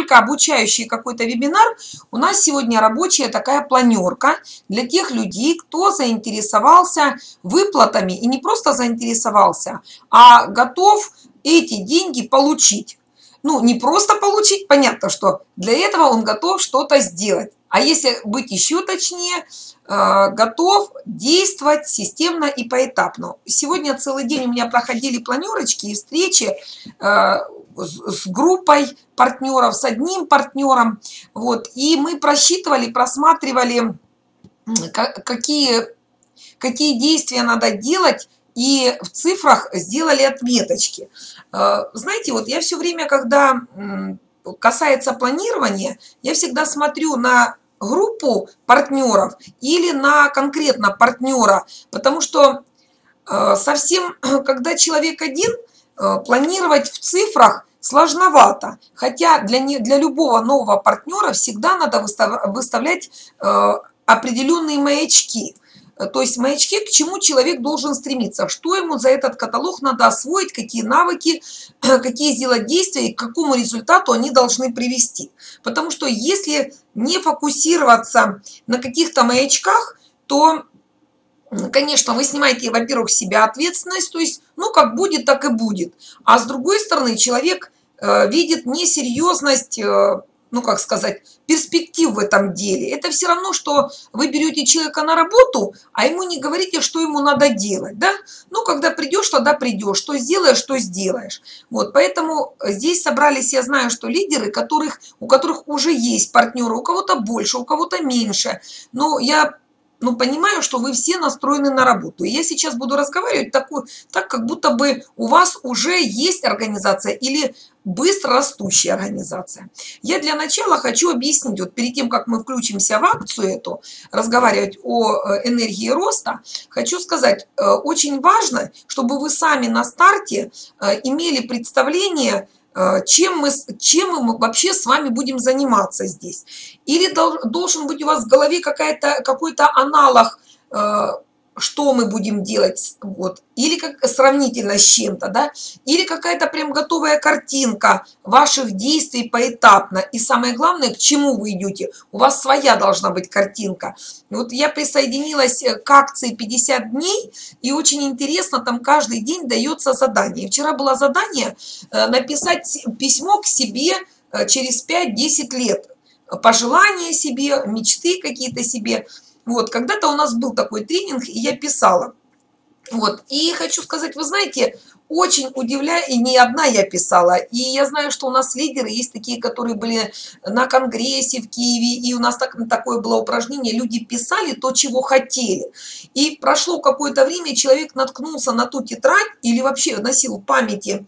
только обучающий какой-то вебинар. У нас сегодня рабочая такая планерка для тех людей, кто заинтересовался выплатами. И не просто заинтересовался, а готов эти деньги получить. Ну, не просто получить, понятно, что для этого он готов что-то сделать. А если быть еще точнее, готов действовать системно и поэтапно. Сегодня целый день у меня проходили планерочки и встречи с группой партнеров, с одним партнером. Вот, и мы просчитывали, просматривали, какие действия надо делать, и в цифрах сделали отметочки. Знаете, вот я все время, когда касается планирования, я всегда смотрю на группу партнеров или на конкретно партнера, потому что совсем, когда человек один, планировать в цифрах сложновато. Хотя для любого нового партнера всегда надо выставлять определенные маячки. То есть маячки, к чему человек должен стремиться, что ему за этот каталог надо освоить, какие навыки, какие сделать действия и к какому результату они должны привести. Потому что если не фокусироваться на каких-то маячках, то, конечно, вы снимаете, во-первых, с себя ответственность, то есть, ну, как будет, так и будет. А с другой стороны, человек видит несерьезность, ну, как сказать, перспектив в этом деле. Это все равно, что вы берете человека на работу, а ему не говорите, что ему надо делать, да? Ну, когда придешь, тогда придешь, что сделаешь, что сделаешь. Вот, поэтому здесь собрались, я знаю, что лидеры, у которых уже есть партнеры, у кого-то больше, у кого-то меньше, но я понимаю, что вы все настроены на работу. И я сейчас буду разговаривать так, как будто бы у вас уже есть организация или быстро растущая организация. Я для начала хочу объяснить, вот перед тем, как мы включимся в акцию эту, разговаривать о энергии роста, хочу сказать, очень важно, чтобы вы сами на старте имели представление, чем мы вообще с вами будем заниматься здесь. Или должен быть у вас в голове какой-то аналог, что мы будем делать, вот, или как сравнительно с чем-то, да, или какая-то прям готовая картинка ваших действий поэтапно. И самое главное, к чему вы идете. У вас своя должна быть картинка. Вот я присоединилась к акции 50 дней, и очень интересно, там каждый день дается задание. Вчера было задание написать письмо к себе через 5-10 лет. Пожелания себе, мечты какие-то себе. Вот, когда-то у нас был такой тренинг, и я писала. Вот, и хочу сказать, вы знаете, очень удивляю, и не одна я писала, и я знаю, что у нас лидеры есть такие, которые были на конгрессе в Киеве, и у нас такое было упражнение, люди писали то, чего хотели. И прошло какое-то время, человек наткнулся на ту тетрадь, или вообще носил в памяти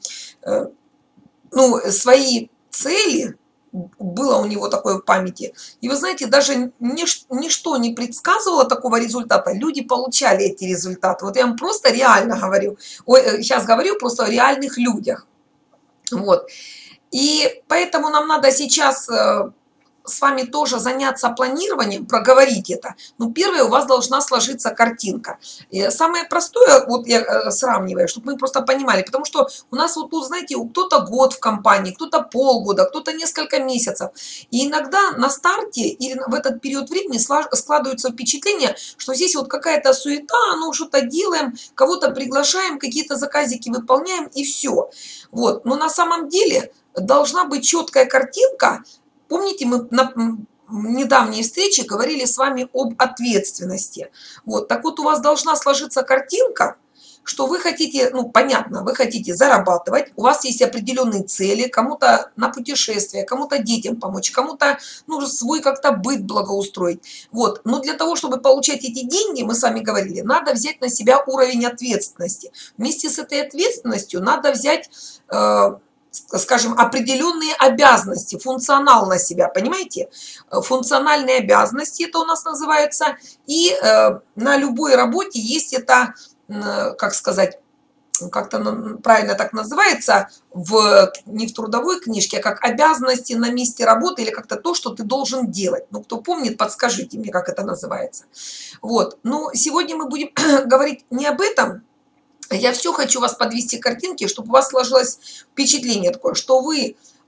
свои цели, было у него такое в памяти. И вы знаете, даже ничто не предсказывало такого результата. Люди получали эти результаты. Вот я вам просто реально говорю. Сейчас говорю просто о реальных людях. Вот. И поэтому нам надо сейчас с вами тоже заняться планированием, проговорить это. Но первое, у вас должна сложиться картинка. И самое простое, вот я сравниваю, чтобы мы просто понимали, потому что у нас вот тут, знаете, кто-то год в компании, кто-то полгода, кто-то несколько месяцев. И иногда на старте или в этот период времени складывается впечатление, что здесь вот какая-то суета, ну что-то делаем, кого-то приглашаем, какие-то заказики выполняем и все. Вот. Но на самом деле должна быть четкая картинка. Помните, мы на недавней встрече говорили с вами об ответственности. Вот, так вот у вас должна сложиться картинка, что вы хотите, ну понятно, вы хотите зарабатывать, у вас есть определенные цели, кому-то на путешествие, кому-то детям помочь, кому-то свой как-то быт благоустроить. Вот, но для того, чтобы получать эти деньги, мы с вами говорили, надо взять на себя уровень ответственности. Вместе с этой ответственностью надо взять скажем, определенные обязанности, функционал на себя, понимаете? Функциональные обязанности это у нас называется, и на любой работе есть это, как сказать, как-то правильно так называется, не в трудовой книжке, а как обязанности на месте работы или как-то то, что ты должен делать. Ну, кто помнит, подскажите мне, как это называется. Вот, но сегодня мы будем говорить не об этом. Я все хочу вас подвести к картинке, чтобы у вас сложилось впечатление такое, что вы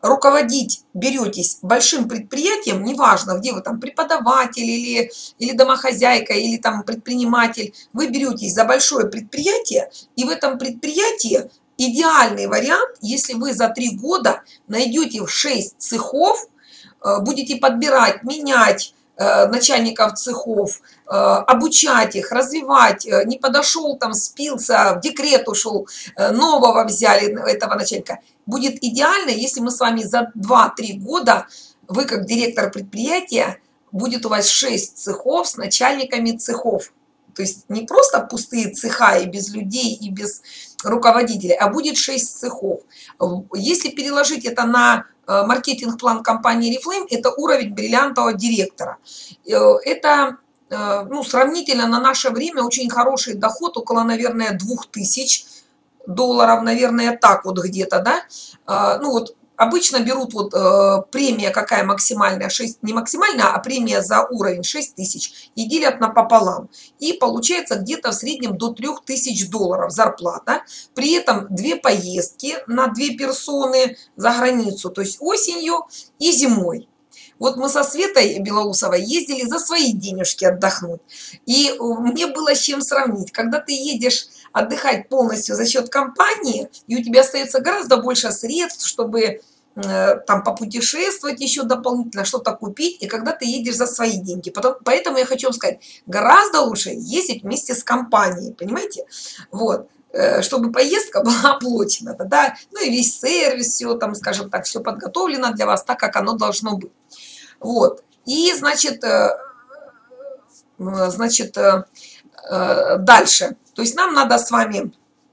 руководить беретесь большим предприятием, неважно, где вы там преподаватель или домохозяйка, или там предприниматель, вы беретесь за большое предприятие, и в этом предприятии идеальный вариант, если вы за 3 года найдете в 6 цехов, будете подбирать, менять начальников цехов, обучать их, развивать, не подошел, там спился, в декрет ушел, нового взяли этого начальника. Будет идеально, если мы с вами за 2-3 года, вы как директор предприятия, будет у вас 6 цехов с начальниками цехов. То есть не просто пустые цеха и без людей, и без руководителей, а будет 6 цехов. Если переложить это на маркетинг-план компании Oriflame, это уровень бриллиантового директора. Это, ну, сравнительно на наше время очень хороший доход, около, наверное, $2000, наверное, так вот где-то, да. Ну вот обычно берут вот премия какая максимальная, 6, не максимальная, а премия за уровень 6000 и делят напополам. И получается где-то в среднем до $3000 зарплата. При этом 2 поездки на 2 персоны за границу, то есть осенью и зимой. Вот мы со Светой Белоусовой ездили за свои денежки отдохнуть. И мне было с чем сравнить. Когда ты едешь отдыхать полностью за счет компании, и у тебя остается гораздо больше средств, чтобы там попутешествовать еще дополнительно, что-то купить, и когда ты едешь за свои деньги. Поэтому я хочу вам сказать, гораздо лучше ездить вместе с компанией, понимаете? Вот. Чтобы поездка была оплачена, да, ну и весь сервис, все там, скажем так, все подготовлено для вас так, как оно должно быть. Вот. И, значит, дальше. То есть нам надо с вами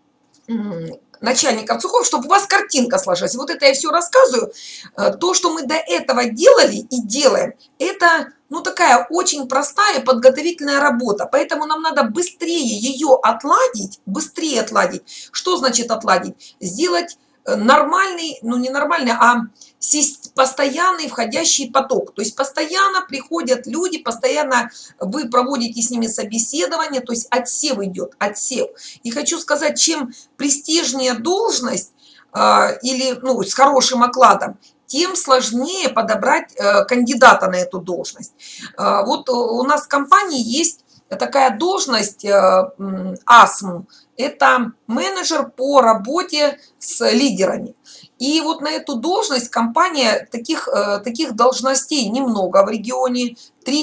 начальников цехов, чтобы у вас картинка сложилась. Вот это я все рассказываю. То, что мы до этого делали и делаем, это, ну, такая очень простая подготовительная работа. Поэтому нам надо быстрее ее отладить, быстрее отладить. Что значит отладить? Сделать нормальный, ну не нормальный, а постоянный входящий поток. То есть постоянно приходят люди, постоянно вы проводите с ними собеседование, то есть отсев идет, отсев. И хочу сказать, чем престижнее должность или, ну, с хорошим окладом, тем сложнее подобрать кандидата на эту должность. Вот у нас в компании есть такая должность АСМ. Это менеджер по работе с лидерами. И вот на эту должность компания, таких должностей немного в регионе,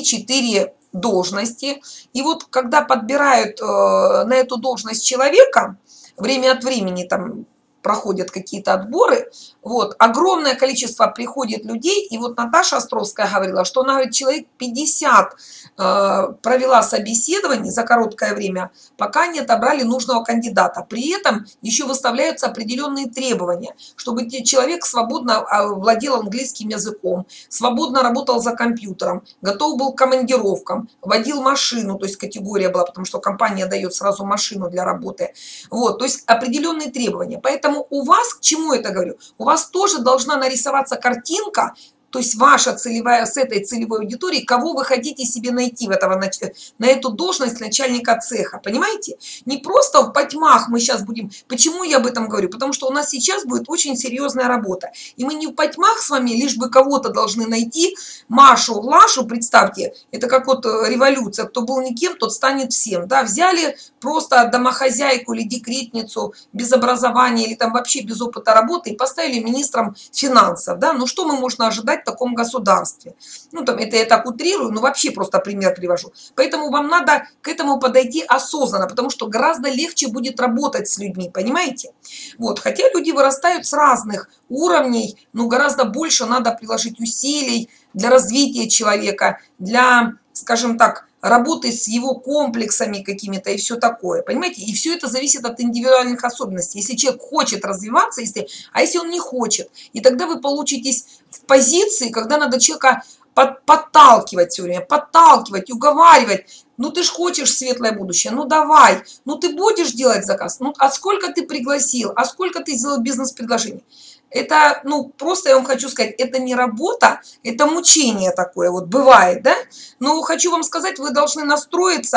3-4 должности. И вот когда подбирают на эту должность человека, время от времени там проходят какие-то отборы, вот, огромное количество приходит людей, и вот Наташа Островская говорила, что она, говорит, человек 50 провела собеседований за короткое время, пока не отобрали нужного кандидата. При этом еще выставляются определенные требования, чтобы человек свободно владел английским языком, свободно работал за компьютером, готов был к командировкам, водил машину, то есть категория была, потому что компания дает сразу машину для работы. Вот, то есть определенные требования. Поэтому у вас, к чему это говорю, у вас тоже должна нарисоваться картинка, то есть ваша целевая, с этой целевой аудиторией, кого вы хотите себе найти на эту должность начальника цеха, понимаете? Не просто в потьмах мы сейчас будем, почему я об этом говорю? Потому что у нас сейчас будет очень серьезная работа, и мы не в потьмах с вами, лишь бы кого-то должны найти, Машу, Глашу, представьте, это как вот революция, кто был никем, тот станет всем, да, взяли просто домохозяйку или декретницу без образования или там вообще без опыта работы и поставили министром финансов, да, ну что мы можно ожидать в таком государстве? Ну, там, это я так утрирую, но вообще просто пример привожу. Поэтому вам надо к этому подойти осознанно, потому что гораздо легче будет работать с людьми, понимаете? Вот, хотя люди вырастают с разных уровней, но гораздо больше надо приложить усилий для развития человека, для, скажем так, работы с его комплексами какими-то и все такое, понимаете? И все это зависит от индивидуальных особенностей. Если человек хочет развиваться, а если он не хочет, и тогда вы получитесь в позиции, когда надо человека подталкивать все время, подталкивать, уговаривать. Ну ты ж хочешь светлое будущее, ну давай, ну ты будешь делать заказ, ну а сколько ты пригласил, а сколько ты сделал бизнес-предложений? Это, ну, просто я вам хочу сказать, это не работа, это мучение такое вот бывает, да? Но хочу вам сказать, вы должны настроиться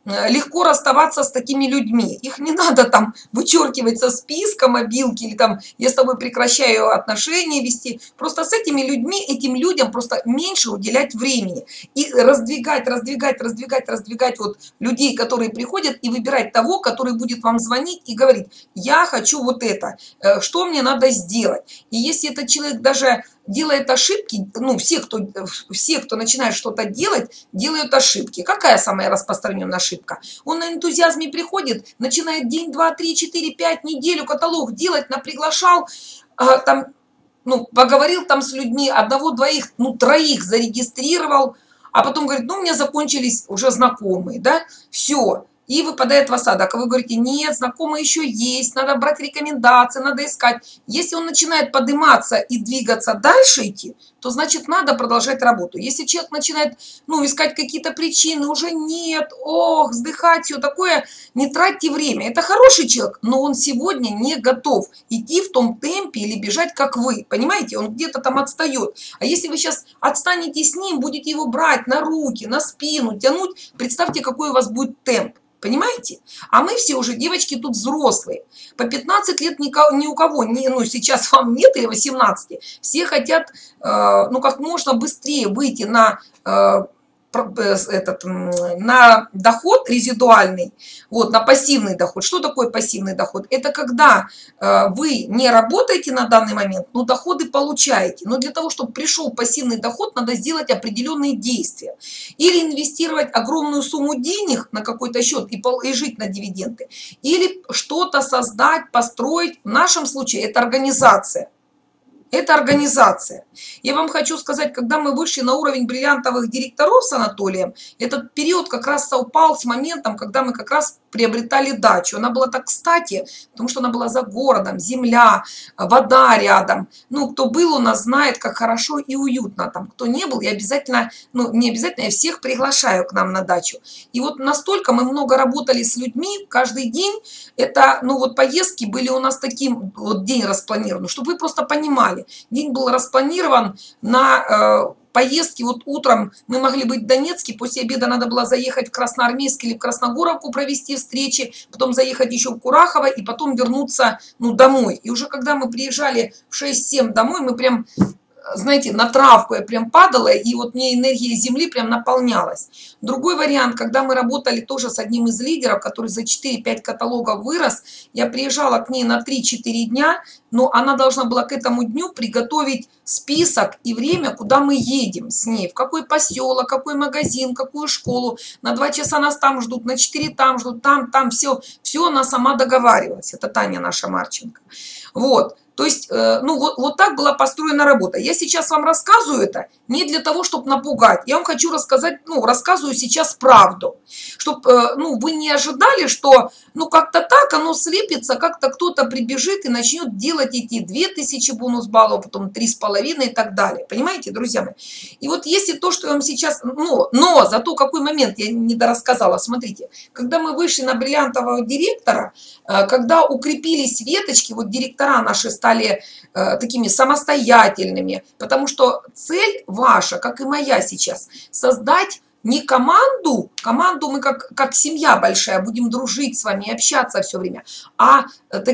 легко расставаться с такими людьми. Их не надо там вычеркивать со списка мобилки или там я с тобой прекращаю отношения вести. Просто с этими людьми, этим людям просто меньше уделять времени. И раздвигать вот людей, которые приходят, и выбирать того, который будет вам звонить и говорить: я хочу вот это, что мне надо сделать. И если этот человек даже делает ошибки, ну, все, кто начинает что-то делать, делают ошибки. Какая самая распространенная ошибка? Он на энтузиазме приходит, начинает день, два, три, четыре, пять, неделю каталог делать, наприглашал, там, ну, поговорил там с людьми, одного, двоих, ну, троих зарегистрировал, а потом говорит: ну, у меня закончились уже знакомые, да, все. И выпадает в осадок. А вы говорите: нет, знакомые еще есть, надо брать рекомендации, надо искать. Если он начинает подниматься и двигаться дальше идти, то значит надо продолжать работу. Если человек начинает, ну, искать какие-то причины, уже нет, ох, вздыхать, все такое, не тратьте время. Это хороший человек, но он сегодня не готов идти в том темпе или бежать, как вы. Понимаете, он где-то там отстает. А если вы сейчас отстанете с ним, будете его брать на руки, на спину, тянуть, представьте, какой у вас будет темп. Понимаете? А мы все уже, девочки, тут взрослые. По 15 лет ни у кого, ну, сейчас вам нет, или 18, все хотят, ну, как можно быстрее выйти на на доход резидуальный, вот, на пассивный доход. Что такое пассивный доход? Это когда вы не работаете на данный момент, но доходы получаете. Но для того, чтобы пришел пассивный доход, надо сделать определенные действия. Или инвестировать огромную сумму денег на какой-то счет и жить на дивиденды. Или что-то создать, построить. В нашем случае это организация. Это организация. Я вам хочу сказать, когда мы вышли на уровень бриллиантовых директоров с Анатолием, этот период как раз совпал с моментом, когда мы как раз приобретали дачу. Она была так кстати, потому что она была за городом, земля, вода рядом. Ну, кто был у нас, знает, как хорошо и уютно там. Кто не был, я обязательно, ну, не обязательно, я всех приглашаю к нам на дачу. И вот настолько мы много работали с людьми, каждый день, это, ну, вот поездки были у нас таким, вот день распланирован, чтобы вы просто понимали. День был распланирован на поездки. Вот утром мы могли быть в Донецке, после обеда надо было заехать в Красноармейск или в Красногоровку, провести встречи, потом заехать еще в Курахово и потом вернуться, ну, домой. И уже когда мы приезжали в 6-7 домой, мы прям, знаете, на травку я прям падала, и вот мне энергия земли прям наполнялась. Другой вариант, когда мы работали тоже с одним из лидеров, который за 4-5 каталогов вырос, я приезжала к ней на 3-4 дня, но она должна была к этому дню приготовить список и время, куда мы едем с ней, в какой поселок, какой магазин, какую школу. На 2 часа нас там ждут, на 4 там ждут, там, все она сама договаривалась. Это Таня наша Марченко. Вот. То есть, ну, вот так была построена работа. Я сейчас вам рассказываю это не для того, чтобы напугать. Я вам хочу рассказать, ну, рассказываю сейчас правду. Чтобы, ну, вы не ожидали, что, ну, как-то так оно слепится, как-то кто-то прибежит и начнет делать эти 2000 бонус-баллов, потом 3,5 и так далее. Понимаете, друзья мои? И вот если то, что я вам сейчас, но зато какой момент я не дорассказала, смотрите. Когда мы вышли на бриллиантового директора, когда укрепились веточки, вот директора наши стали такими самостоятельными, потому что цель ваша, как и моя сейчас, создать не команду мы как семья большая, будем дружить с вами, общаться все время, а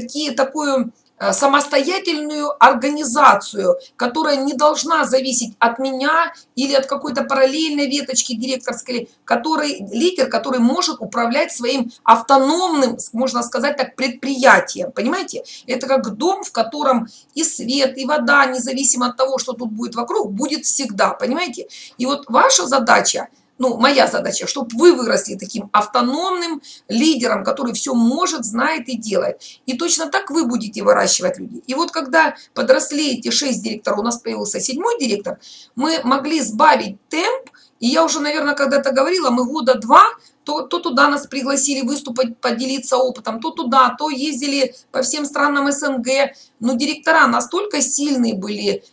такую самостоятельную организацию, которая не должна зависеть от меня или от какой-то параллельной веточки директорской, лидер, который может управлять своим автономным, можно сказать так, предприятием. Понимаете? Это как дом, в котором и свет, и вода, независимо от того, что тут будет вокруг, будет всегда. Понимаете? И вот ваша задача, ну, моя задача, чтобы вы выросли таким автономным лидером, который все может, знает и делает. И точно так вы будете выращивать людей. И вот когда подросли эти 6 директоров, у нас появился 7-й директор, мы могли сбавить темп. И я уже, наверное, когда-то говорила, мы года 2, то туда нас пригласили выступать, поделиться опытом, то туда, то ездили по всем странам СНГ. Но директора настолько сильные были,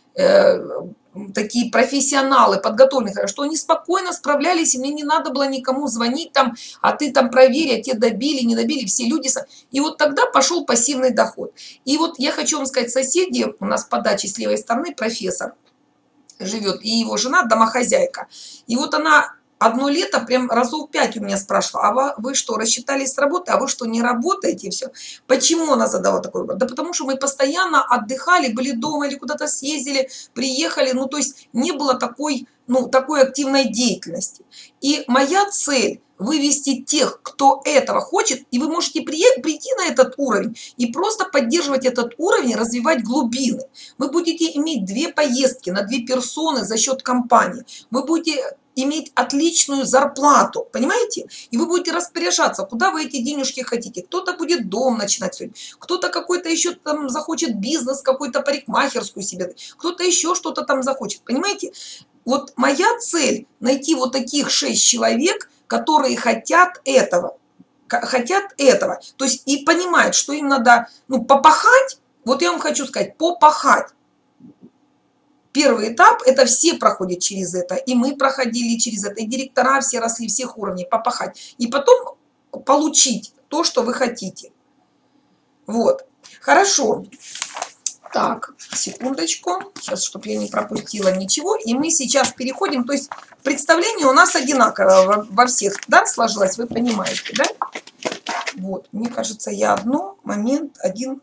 такие профессионалы, подготовленные, что они спокойно справлялись, и мне не надо было никому звонить там, а ты там проверь, а те добили, не добили, все люди. И вот тогда пошел пассивный доход. И вот я хочу вам сказать, соседи, у нас по даче с левой стороны профессор живет, и его жена домохозяйка. И вот она одно лето прям разов 5 у меня спрашивала, а вы что, рассчитались с работы, а вы что, не работаете, и все. Почему она задала такой вопрос? Да потому что мы постоянно отдыхали, были дома или куда-то съездили, приехали, ну, то есть не было такой, ну, такой активной деятельности. И моя цель – вывести тех, кто этого хочет, и вы можете прийти на этот уровень и просто поддерживать этот уровень, развивать глубины. Вы будете иметь 2 поездки на 2 персоны за счет компании. Вы будете иметь отличную зарплату, понимаете? И вы будете распоряжаться, куда вы эти денежки хотите. Кто-то будет дом начинать строить, кто-то какой-то еще там захочет бизнес, какой-то парикмахерскую себе, кто-то еще что-то там захочет, понимаете? Вот моя цель – найти вот таких 6 человек, которые хотят этого. То есть и понимают, что им надо, ну, попахать. Вот я вам хочу сказать, попахать. Первый этап – это все проходят через это, и мы проходили через это, и директора все росли всех уровней, попахать. И потом получить то, что вы хотите. Вот. Хорошо. Так, секундочку. Сейчас, чтобы я не пропустила ничего. И мы сейчас переходим. То есть представление у нас одинаковое во всех, да, сложилось, вы понимаете, да? Вот, мне кажется, я один...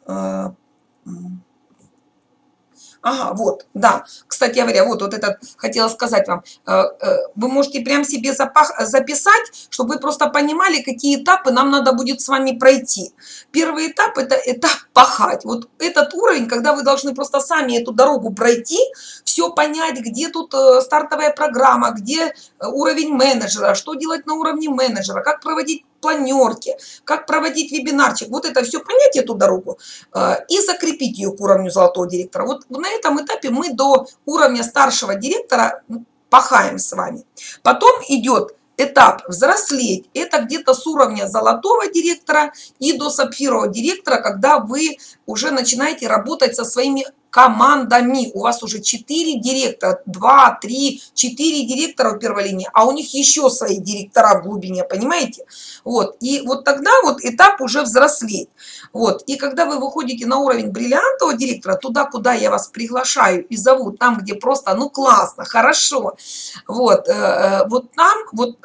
Ага, вот, да. Кстати говоря, вот этот хотела сказать вам. Вы можете прям себе записать, чтобы вы просто понимали, какие этапы нам надо будет с вами пройти. Первый этап – это этап пахать. Вот этот уровень, когда вы должны просто сами эту дорогу пройти, все понять, где тут стартовая программа, где уровень менеджера, что делать на уровне менеджера, как проводить планерки, как проводить вебинарчик. Вот это все понять, эту дорогу, и закрепить ее к уровню золотого директора. Вот на этом этапе мы до уровня старшего директора пахаем с вами. Потом идет этап взрослеть. Это где-то с уровня золотого директора и до сапфирового директора, когда вы уже начинаете работать со своими командами. У вас уже 4 директора, 2, 3, 4 директора в первой линии, а у них еще свои директора в глубине, понимаете? Вот. И вот тогда вот этап уже взрослеть. Вот. И когда вы выходите на уровень бриллиантового директора, туда, куда я вас приглашаю и зову, там, где просто, ну, классно, хорошо, вот, вот там, вот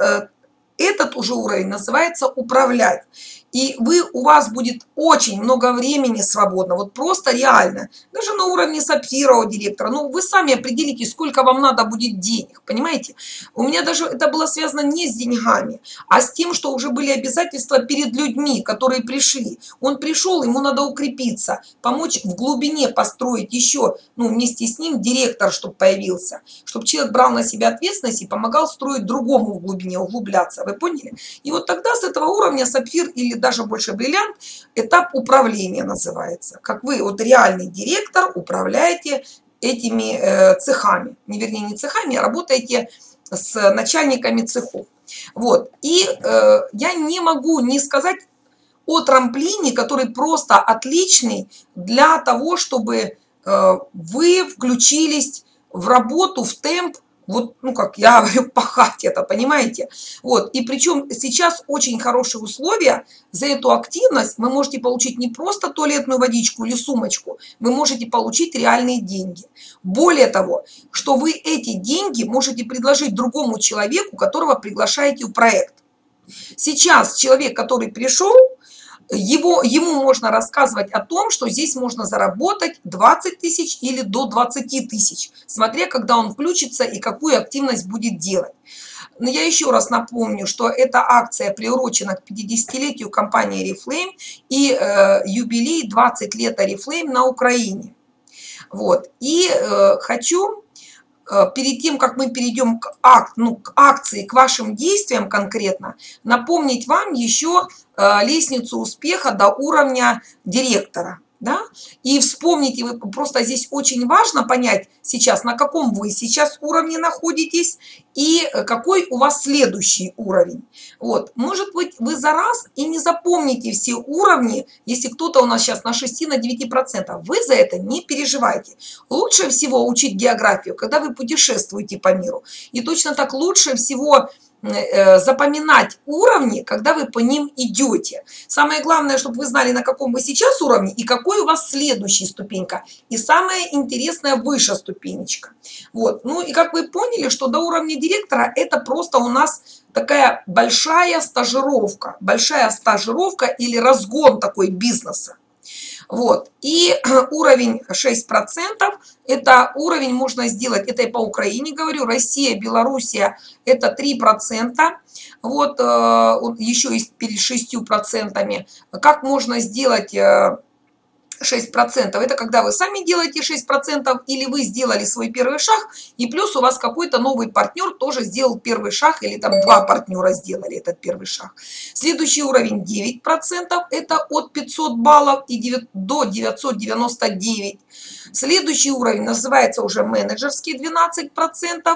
этот уже уровень называется управлять. И у вас будет очень много времени свободно, вот просто реально, даже на уровне сапфирового директора. Ну, вы сами определите, сколько вам надо будет денег, понимаете? У меня даже это было связано не с деньгами, а с тем, что уже были обязательства перед людьми, которые пришли. Он пришел, ему надо укрепиться, помочь в глубине построить еще, ну, вместе с ним директор, чтобы появился, чтобы человек брал на себя ответственность и помогал строить другому в глубине, углубляться, вы поняли? И вот тогда с этого уровня сапфир или даже больше бриллиант, этап управления называется. Как вы, вот реальный директор, управляете этими цехами. Вернее, не цехами, а работаете с начальниками цехов. Вот. И я не могу не сказать о трамплине, который просто отличный для того, чтобы вы включились в работу, в темп. Вот, ну, как я говорю, пахать это, понимаете? Вот, и причем сейчас очень хорошие условия. За эту активность вы можете получить не просто туалетную водичку или сумочку, вы можете получить реальные деньги. Более того, что вы эти деньги можете предложить другому человеку, которого приглашаете в проект. Сейчас человек, который пришел, ему можно рассказывать о том, что здесь можно заработать 20 тысяч или до 20 тысяч, смотря когда он включится и какую активность будет делать. Но я еще раз напомню, что эта акция приурочена к 50-летию компании Oriflame и юбилей 20 лет Oriflame на Украине. Вот. И хочу... Перед тем, как мы перейдем к акции, к вашим действиям конкретно, напомнить вам еще лестницу успеха до уровня директора. Да? И вспомните, вы просто здесь очень важно понять сейчас, на каком вы сейчас уровне находитесь и какой у вас следующий уровень. Вот. Может быть, вы за раз и не запомните все уровни, если кто-то у нас сейчас на 6-9%. Вы за это не переживайте. Лучше всего учить географию, когда вы путешествуете по миру. И точно так лучше всего запоминать уровни, когда вы по ним идете. Самое главное, чтобы вы знали, на каком вы сейчас уровне и какой у вас следующая ступенька. И самое интересное, выше ступенечка. Вот. Ну и как вы поняли, что до уровня директора это просто у нас такая большая стажировка или разгон такой бизнеса. Вот. И уровень 6%, это уровень можно сделать, это я по Украине говорю, Россия, Белоруссия, это 3%, вот, еще есть перед 6%. Как можно сделать 6%? Это когда вы сами делаете 6%, или вы сделали свой первый шаг, и плюс у вас какой-то новый партнер тоже сделал первый шаг, или там два партнера сделали этот первый шаг. Следующий уровень 9%, это от 500 баллов и до 999. Следующий уровень называется уже менеджерский 12%.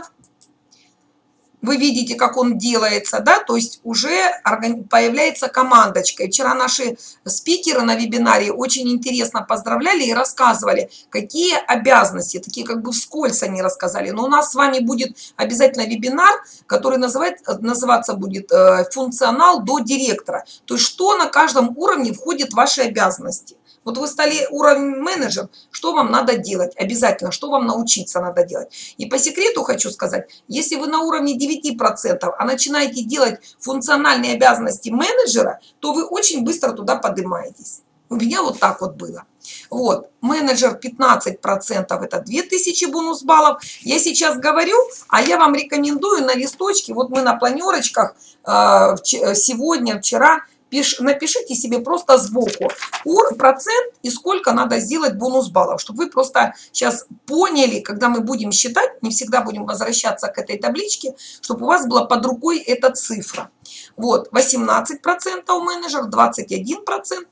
Вы видите, как он делается, да, то есть уже появляется командочка. И вчера наши спикеры на вебинаре очень интересно поздравляли и рассказывали, какие обязанности, такие как бы вскользь они рассказали. Но у нас с вами будет обязательно вебинар, который называться будет «Функционал до директора». То есть что на каждом уровне входит в ваши обязанности. Вот вы стали уровень менеджер, что вам надо делать обязательно, что вам научиться надо делать. И по секрету хочу сказать, если вы на уровне 9%, а начинаете делать функциональные обязанности менеджера, то вы очень быстро туда поднимаетесь. У меня вот так вот было. Вот, менеджер 15%, это 2000 бонус баллов. Я сейчас говорю, а я вам рекомендую на листочке, вот мы на планерочках сегодня, вчера, напишите себе просто сбоку процент и сколько надо сделать бонус баллов, чтобы вы просто сейчас поняли, когда мы будем считать, не всегда будем возвращаться к этой табличке, чтобы у вас была под рукой эта цифра. Вот, 18% менеджер, 21%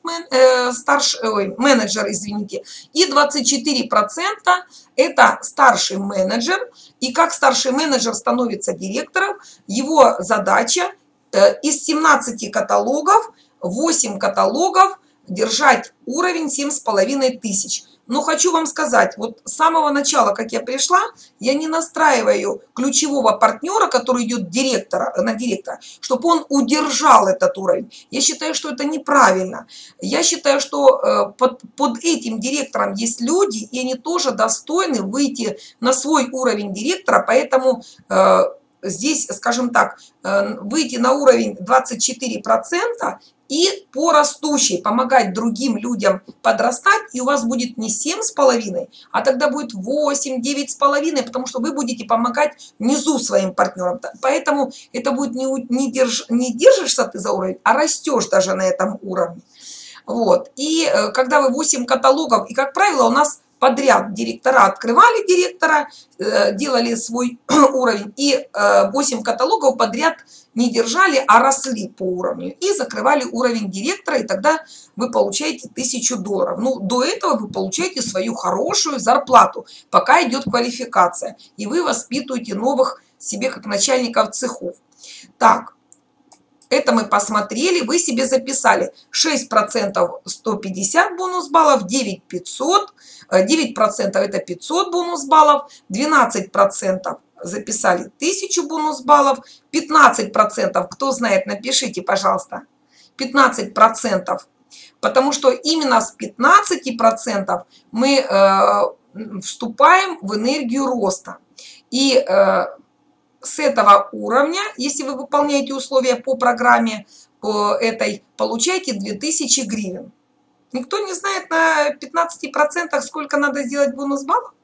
менеджер, извините, и 24% это старший менеджер. И как старший менеджер становится директором, его задача из 17 каталогов, 8 каталогов держать уровень 7500. Но хочу вам сказать, вот с самого начала, как я пришла, я не настраиваю ключевого партнера, который идет на директора, чтобы он удержал этот уровень. Я считаю, что это неправильно. Я считаю, что под этим директором есть люди, и они тоже достойны выйти на свой уровень директора, поэтому здесь, скажем так, выйти на уровень 24% и по растущей помогать другим людям подрастать, и у вас будет не 7,5, а тогда будет 8, 9,5, потому что вы будете помогать внизу своим партнерам. Поэтому это будет не держишься ты за уровень, а растешь даже на этом уровне. Вот. И когда вы 8 каталогов, и как правило у нас подряд директора открывали директора, делали свой уровень, и 8 каталогов подряд не держали, а росли по уровню. И закрывали уровень директора, и тогда вы получаете $1000. Ну, до этого вы получаете свою хорошую зарплату, пока идет квалификация. И вы воспитываете новых себе как начальников цехов. Так. Это мы посмотрели, вы себе записали 6% 150 бонус баллов, 9% это 500 бонус баллов, 12% записали 1000 бонус баллов, 15%, кто знает, напишите, пожалуйста, 15%, потому что именно с 15% мы вступаем в энергию роста. И с этого уровня, если вы выполняете условия по программе этой, получаете 2000 гривен. Никто не знает на 15% сколько надо сделать бонус баллов?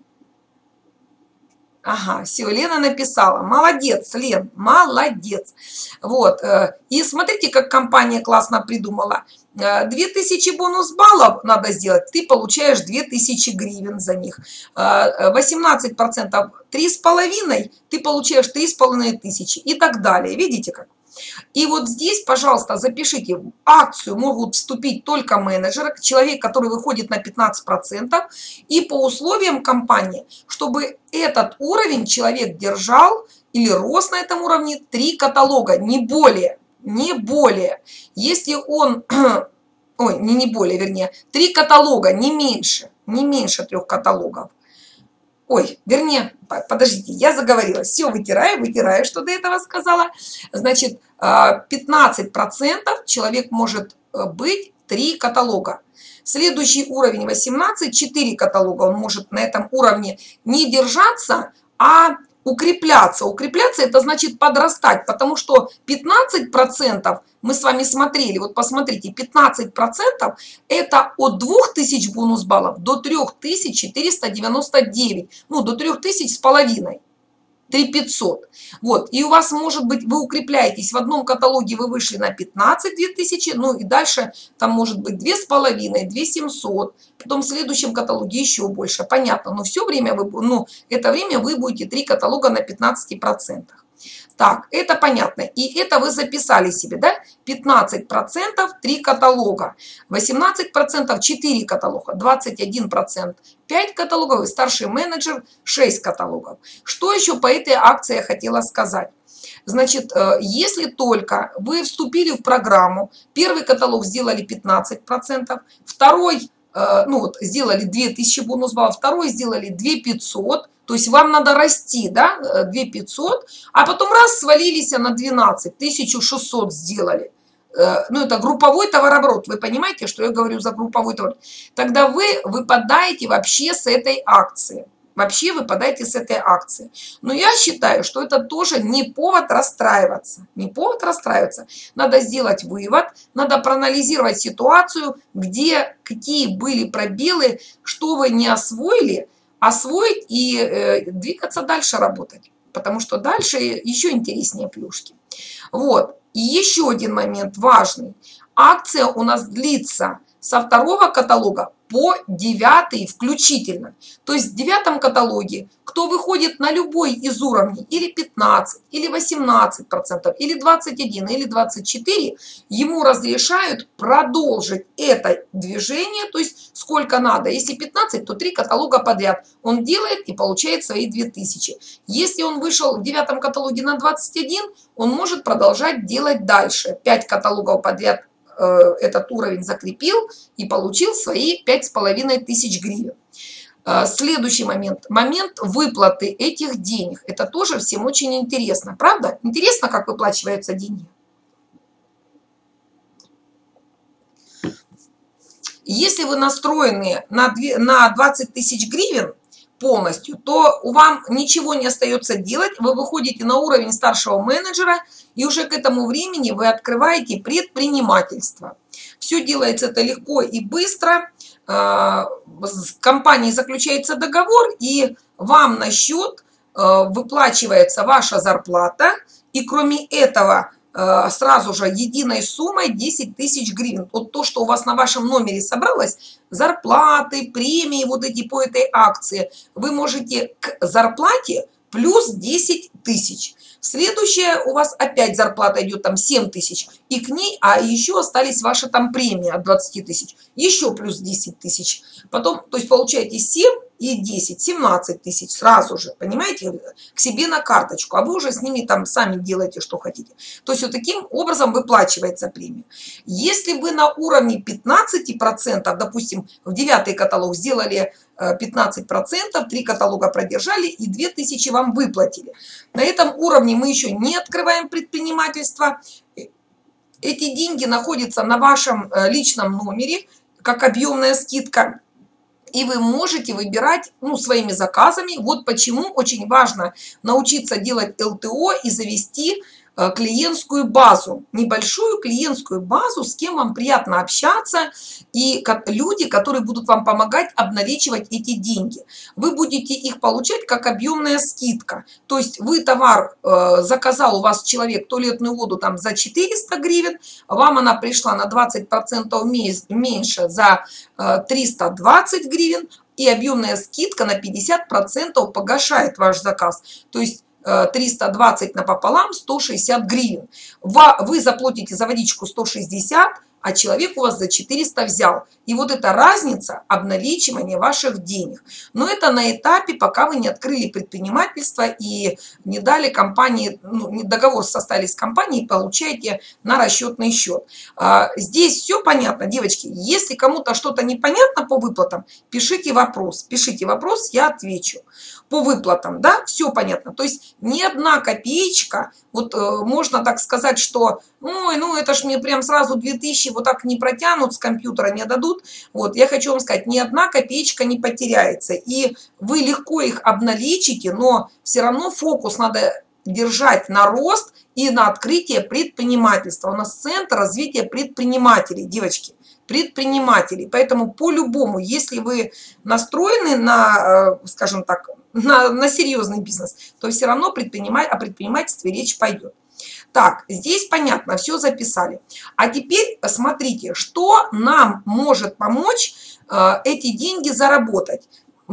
Ага, все, Лена написала. Молодец, Лен, молодец. Вот. И смотрите, как компания классно придумала. 2000 бонус баллов надо сделать, ты получаешь 2000 гривен за них. 18% 3,5, ты получаешь 3500 и так далее. Видите как? И вот здесь, пожалуйста, запишите, в акцию могут вступить только менеджеры, человек, который выходит на 15%, и по условиям компании, чтобы этот уровень человек держал или рос на этом уровне 3 каталога, не более. Не более. Если он, ой, не более, вернее, 3 каталога, не меньше 3 каталогов. Ой, вернее, подождите, я заговорилась. Все, вытираю, что до этого сказала. Значит, 15% человек может быть 3 каталога. Следующий уровень 18, 4 каталога. Он может на этом уровне не держаться, а укрепляться. Укрепляться это значит подрастать, потому что 15% мы с вами смотрели, вот посмотрите, 15% это от 2000 бонус баллов до 3499, ну до 3000 с половиной. 3500. Вот. И у вас может быть, вы укрепляетесь, в одном каталоге вы вышли на 15 2000, ну и дальше там может быть 2500, 2700, потом в следующем каталоге еще больше. Понятно, но все время это время вы будете 3 каталога на 15%. Так, это понятно. И это вы записали себе, да? 15% 3 каталога, 18% 4 каталога, 21% 5 каталогов и старший менеджер 6 каталогов. Что еще по этой акции я хотела сказать? Значит, если только вы вступили в программу, первый каталог сделали 15%, второй, сделали 2000 бонус баллов, второй сделали 2500, то есть вам надо расти, да, 2500, а потом раз свалились на 12, 1600 сделали. Это групповой товарооборот. Вы понимаете, что я говорю за групповой товарооборот? Тогда вы выпадаете вообще с этой акции. Вообще выпадаете с этой акции. Но я считаю, что это тоже не повод расстраиваться. Не повод расстраиваться. Надо сделать вывод, надо проанализировать ситуацию, где какие были пробелы, что вы не освоили, освоить и двигаться дальше работать. Потому что дальше еще интереснее плюшки. Вот. И еще один момент важный. Акция у нас длится со 2 каталога по 9 включительно. То есть в 9 каталоге, кто выходит на любой из уровней, или 15, или 18%, или 21, или 24, ему разрешают продолжить это движение, то есть сколько надо. Если 15, то 3 каталога подряд он делает и получает свои 2000. Если он вышел в 9 каталоге на 21, он может продолжать делать дальше. 5 каталогов подряд этот уровень закрепил и получил свои 5500 гривен. Следующий момент. Момент выплаты этих денег. Это тоже всем очень интересно. Правда? Интересно, как выплачиваются деньги? Если вы настроены на 20 тысяч гривен полностью, то вам ничего не остается делать. Вы выходите на уровень старшего менеджера, и уже к этому времени вы открываете предпринимательство. Все делается это легко и быстро. С компанией заключается договор, и вам на счет выплачивается ваша зарплата, и кроме этого сразу же единой суммой 10 тысяч гривен. Вот то, что у вас на вашем номере собралось, зарплаты, премии вот эти по этой акции, вы можете к зарплате плюс 10 тысяч. Следующая у вас опять зарплата идет там 7 тысяч, и к ней, а еще остались ваши там премии от 20 тысяч, еще плюс 10 тысяч. Потом, то есть получаете 7 и 10, 17 тысяч сразу же, понимаете, к себе на карточку, а вы уже с ними там сами делаете, что хотите. То есть вот таким образом выплачивается премия. Если вы на уровне 15%, допустим, в 9 каталог сделали 15%, 3 каталога продержали и 2000 вам выплатили. На этом уровне мы еще не открываем предпринимательство. Эти деньги находятся на вашем личном номере, как объемная скидка. И вы можете выбирать своими заказами. Вот почему очень важно научиться делать ЛТО и завести клиентскую базу, небольшую клиентскую базу, с кем вам приятно общаться, и люди, которые будут вам помогать обналичивать эти деньги. Вы будете их получать как объемная скидка. То есть вы товар заказал, у вас человек туалетную воду там за 400 гривен, вам она пришла на 20% меньше за 320 гривен, и объемная скидка на 50% погашает ваш заказ. То есть 320 напополам, 160 гривен. Вы заплатите за водичку 160, а человек у вас за 400 взял. И вот эта разница обналичивания ваших денег. Но это на этапе, пока вы не открыли предпринимательство и не дали компании, ну, договор составили с компанией, получаете на расчетный счет. Здесь все понятно, девочки. Если кому-то что-то непонятно по выплатам, пишите вопрос, я отвечу. По выплатам, да, все понятно. То есть ни одна копеечка, вот можно так сказать, что, ой, ну это ж мне прям сразу 2000 вот так не протянут, с компьютера не дадут. Вот, я хочу вам сказать, ни одна копеечка не потеряется. И вы легко их обналичите, но все равно фокус надо держать на рост и на открытие предпринимательства. У нас центр развития предпринимателей, девочки. Предпринимателей. Поэтому по-любому, если вы настроены на, скажем так, на серьезный бизнес, то все равно о предпринимательстве речь пойдет. Так, здесь понятно, все записали. А теперь смотрите, что нам может помочь эти деньги заработать.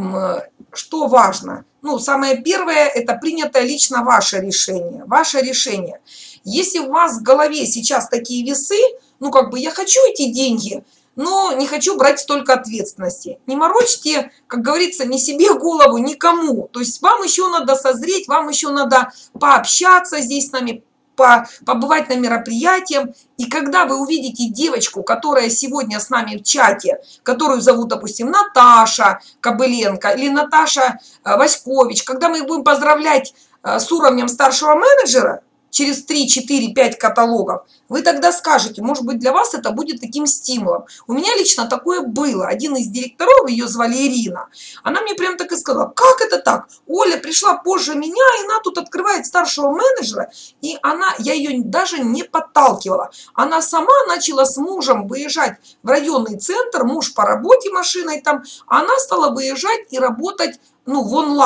Что важно? Ну, самое первое, это принятое лично ваше решение. Ваше решение. Если у вас в голове сейчас такие весы, ну, как бы я хочу эти деньги, но не хочу брать столько ответственности. Не морочьте, как говорится, ни себе голову, никому. То есть вам еще надо созреть, вам еще надо пообщаться здесь с нами, побывать на мероприятиях. И когда вы увидите девочку, которая сегодня с нами в чате, которую зовут, допустим, Наташа Кобыленко или Наташа Васькович, когда мы их будем поздравлять с уровнем старшего менеджера, через 3, 4, 5 каталогов, вы тогда скажете, может быть, для вас это будет таким стимулом. У меня лично такое было. Один из директоров, ее звали Ирина, она мне прям так и сказала, как это так? Оля пришла позже меня, и она тут открывает старшего менеджера, и я ее даже не подталкивала. Она сама начала с мужем выезжать в районный центр, муж по работе машиной там, она стала выезжать и работать, ну,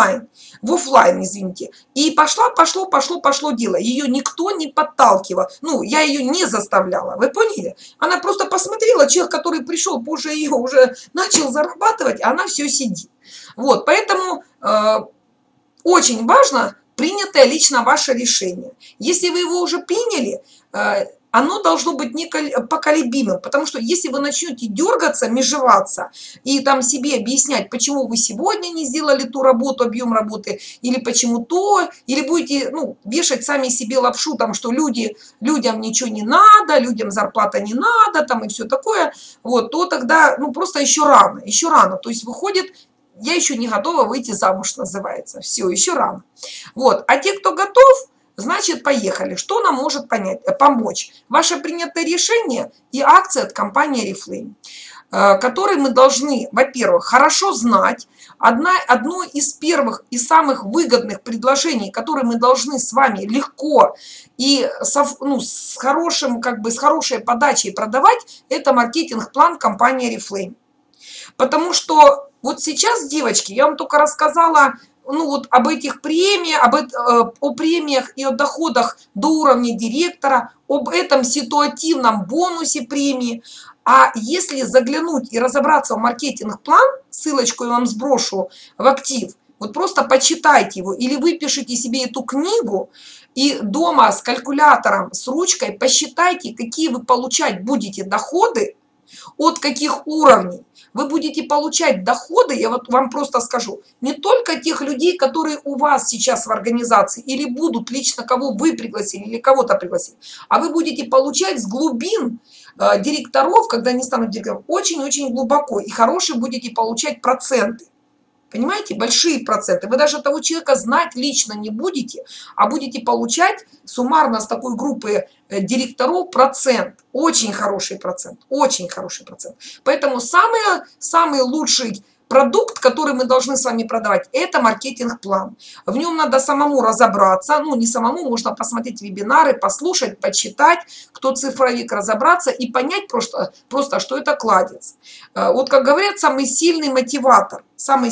в офлайн, извините. И пошло дело. Ее никто не подталкивал. Ну, я ее не заставляла, вы поняли? Она просто посмотрела, человек, который пришел позже ее, уже начал зарабатывать, а она все сидит. Вот, поэтому очень важно принятое лично ваше решение. Если вы его уже приняли, оно должно быть непоколебимым, потому что если вы начнете дергаться, межеваться и там себе объяснять, почему вы сегодня не сделали ту работу, объем работы, или почему то, или будете, ну, вешать сами себе лапшу, там, что людям ничего не надо, людям зарплата не надо, там, и все такое, вот, то тогда, ну, просто еще рано, то есть выходит, я еще не готова выйти замуж, называется, все, еще рано. Вот, а те, кто готов, значит, поехали. Что нам может помочь? Ваше принятое решение и акции от компании Oriflame, которые мы должны, во-первых, хорошо знать. Одно из первых и самых выгодных предложений, которые мы должны с вами легко и с хорошей подачей продавать, это маркетинг-план компании Oriflame. Потому что вот сейчас, девочки, я вам только рассказала, ну вот об этих премиях, о премиях и о доходах до уровня директора, об этом ситуативном бонусе премии. А если заглянуть и разобраться в маркетинг-план, ссылочку я вам сброшу в актив, вот просто почитайте его или выпишите себе эту книгу и дома с калькулятором, с ручкой посчитайте, какие вы получать будете доходы, от каких уровней. Вы будете получать доходы, я вот вам просто скажу, не только тех людей, которые у вас сейчас в организации, или будут лично, кого вы пригласили, или кого-то пригласили, а вы будете получать с глубин директоров, когда они станут директором, очень-очень глубоко, и хорошие будете получать проценты. Понимаете, большие проценты. Вы даже того человека знать лично не будете, а будете получать суммарно с такой группы директоров процент. Очень хороший процент. Очень хороший процент. Поэтому самый лучший продукт, который мы должны с вами продавать, это маркетинг-план. В нем надо самому разобраться. Ну, не самому, можно посмотреть вебинары, послушать, почитать, кто цифровик, разобраться и понять просто что это кладец. Вот как говорят, самый сильный мотиватор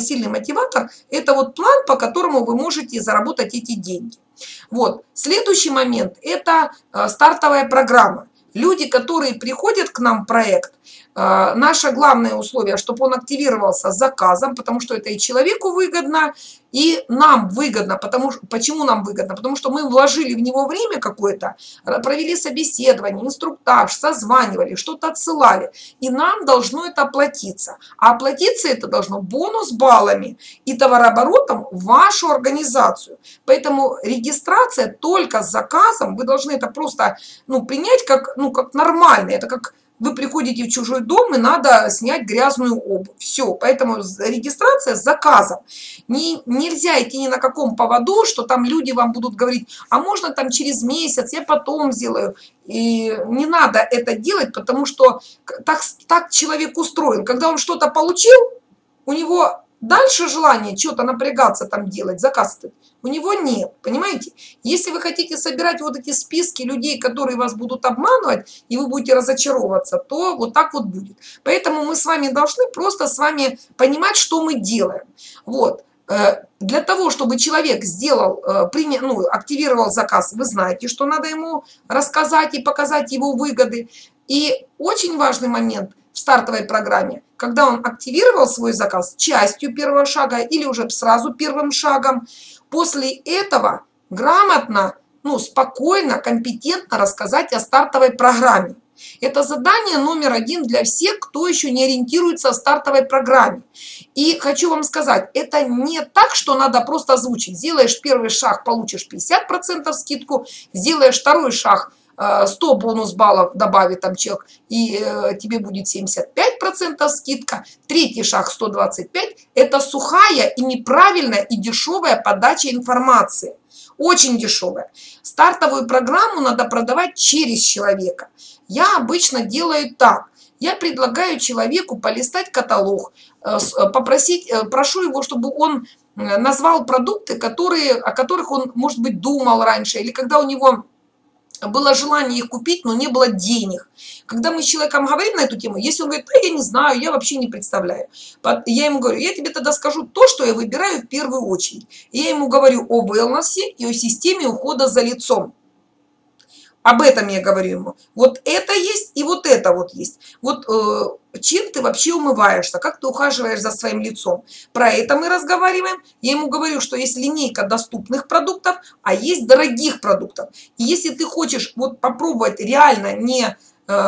– это вот план, по которому вы можете заработать эти деньги. Вот. Следующий момент – это стартовая программа. Люди, которые приходят к нам в проект, наше главное условие, чтобы он активировался с заказом, потому что это и человеку выгодно, И нам выгодно, почему нам выгодно? Потому что мы вложили в него время какое-то, провели собеседование, инструктаж, созванивали, что-то отсылали. И нам должно это оплатиться. А оплатиться это должно бонус-баллами и товарооборотом в вашу организацию. Поэтому регистрация только с заказом, вы должны это просто принять как нормально. Это как вы приходите в чужой дом и надо снять грязную обувь. Все, поэтому регистрация с заказом. Нельзя идти ни на каком поводу, что там люди вам будут говорить, а можно там через месяц, я потом сделаю. И не надо это делать, потому что так человек устроен. Когда он что-то получил, у него дальше желание что-то напрягаться там делать, заказ у него нет, понимаете? Если вы хотите собирать вот эти списки людей, которые вас будут обманывать, и вы будете разочаровываться, то вот так вот будет. Поэтому мы с вами должны просто с вами понимать, что мы делаем. Вот. Для того, чтобы человек активировал заказ, вы знаете, что надо ему рассказать и показать его выгоды. И очень важный момент в стартовой программе, когда он активировал свой заказ частью первого шага или уже сразу первым шагом, после этого грамотно, спокойно, компетентно рассказать о стартовой программе. Это задание номер 1 для всех, кто еще не ориентируется в стартовой программе. И хочу вам сказать, это не так, что надо просто озвучить. Сделаешь первый шаг, получишь 50% скидку, сделаешь второй шаг, 100 бонус-баллов добавит там человек, и тебе будет 75% скидка. Третий шаг 125. Это сухая и неправильная и дешевая подача информации. Очень дешевая. Стартовую программу надо продавать через человека. Я обычно делаю так. Я предлагаю человеку полистать каталог, прошу его, чтобы он назвал продукты, о которых он, может быть, думал раньше, или когда у него было желание их купить, но не было денег. Когда мы с человеком говорим на эту тему, если он говорит, я не знаю, я вообще не представляю, я ему говорю, я тебе тогда скажу то, что я выбираю в первую очередь. И я ему говорю о wellness и о системе ухода за лицом. Об этом я говорю ему. Вот это есть и вот это вот есть. Вот чем ты вообще умываешься, как ты ухаживаешь за своим лицом. Про это мы разговариваем. Я ему говорю, что есть линейка доступных продуктов, а есть дорогих продуктов. И если ты хочешь попробовать реально не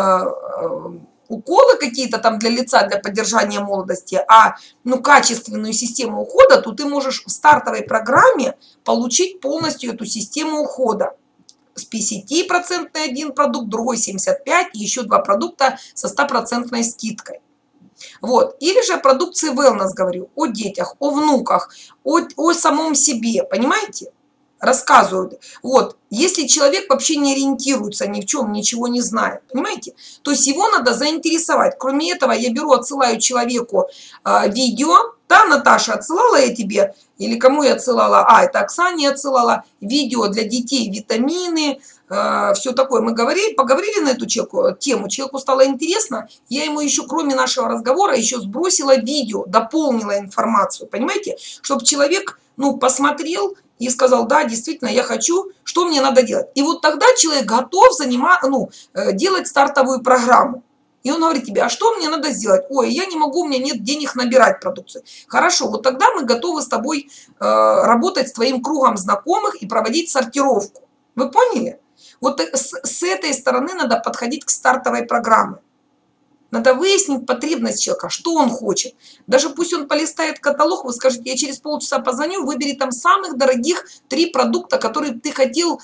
уколы какие-то там для лица, для поддержания молодости, а качественную систему ухода, то ты можешь в стартовой программе получить полностью эту систему ухода. С 50% один продукт, другой 75%, и еще 2 продукта со 100% скидкой. Вот. Или же о продукции wellness говорю, о детях, о внуках, о самом себе, понимаете? Рассказывают. Вот. Если человек вообще не ориентируется ни в чем, ничего не знает, понимаете? То есть его надо заинтересовать. Кроме этого, я отсылаю человеку видео. Да, Наташа, отсылала я тебе, или кому я отсылала? Это Оксане отсылала. Видео для детей, витамины, все такое. Мы поговорили на эту тему, человеку стало интересно. Я ему еще, кроме нашего разговора, еще сбросила видео, дополнила информацию, понимаете? Чтобы человек, посмотрел и сказал, да, действительно, я хочу, что мне надо делать. И вот тогда человек готов делать стартовую программу. И он говорит тебе, а что мне надо сделать? Ой, я не могу, у меня нет денег набирать продукцию. Хорошо, вот тогда мы готовы с тобой работать с твоим кругом знакомых и проводить сортировку. Вы поняли? Вот с этой стороны надо подходить к стартовой программе. Надо выяснить потребность человека, что он хочет. Даже пусть он полистает каталог, вы скажете, я через полчаса позвоню, выбери там самых дорогих 3 продукта, которые ты хотел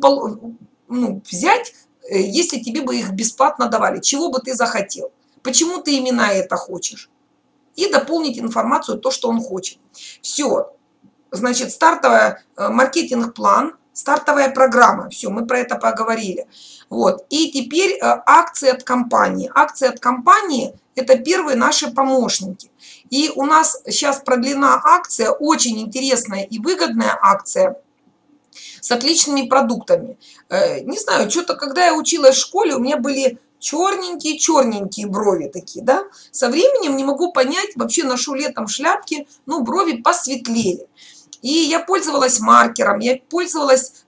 взять, если тебе бы их бесплатно давали. Чего бы ты захотел? Почему ты именно это хочешь? И дополнить информацию, то, что он хочет. Все. Значит, стартовый маркетинг-план, стартовая программа. Все, мы про это поговорили. Вот. И теперь акции от компании. Акции от компании – это первые наши помощники. И у нас сейчас продлена акция, очень интересная и выгодная акция с отличными продуктами. Не знаю, что-то, когда я училась в школе, у меня были черненькие брови такие, да. Со временем не могу понять, вообще ношу летом шляпки, брови посветлели. И я пользовалась маркером, я пользовалась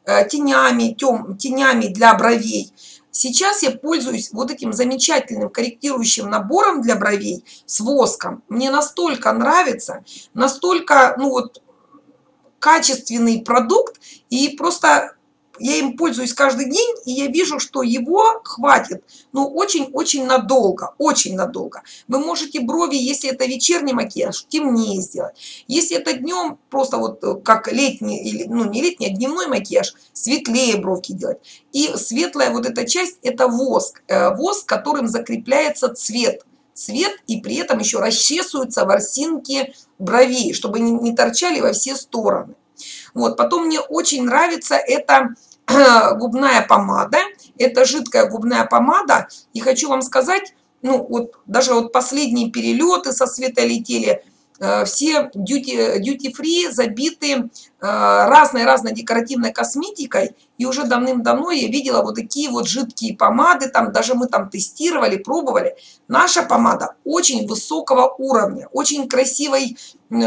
тенями для бровей. Сейчас я пользуюсь вот этим замечательным корректирующим набором для бровей с воском. Мне настолько нравится, настолько, качественный продукт, и просто я им пользуюсь каждый день, и я вижу, что его хватит, ну, очень-очень надолго, очень надолго. Вы можете брови, если это вечерний макияж, темнее сделать. Если это днем, просто вот как летний, или, ну, не летний, а дневной макияж, светлее бровки делать. И светлая вот эта часть, это воск, воск, которым закрепляется цвет. Цвет, и при этом еще расчесываются ворсинки бровей, чтобы не торчали во все стороны. Вот, потом мне очень нравится эта губная помада, это жидкая губная помада, и хочу вам сказать, ну вот даже вот последние перелеты со света летели, все duty-free забиты разной декоративной косметикой, и уже давным-давно я видела вот такие вот жидкие помады, там даже мы там тестировали, пробовали. Наша помада очень высокого уровня, очень красивый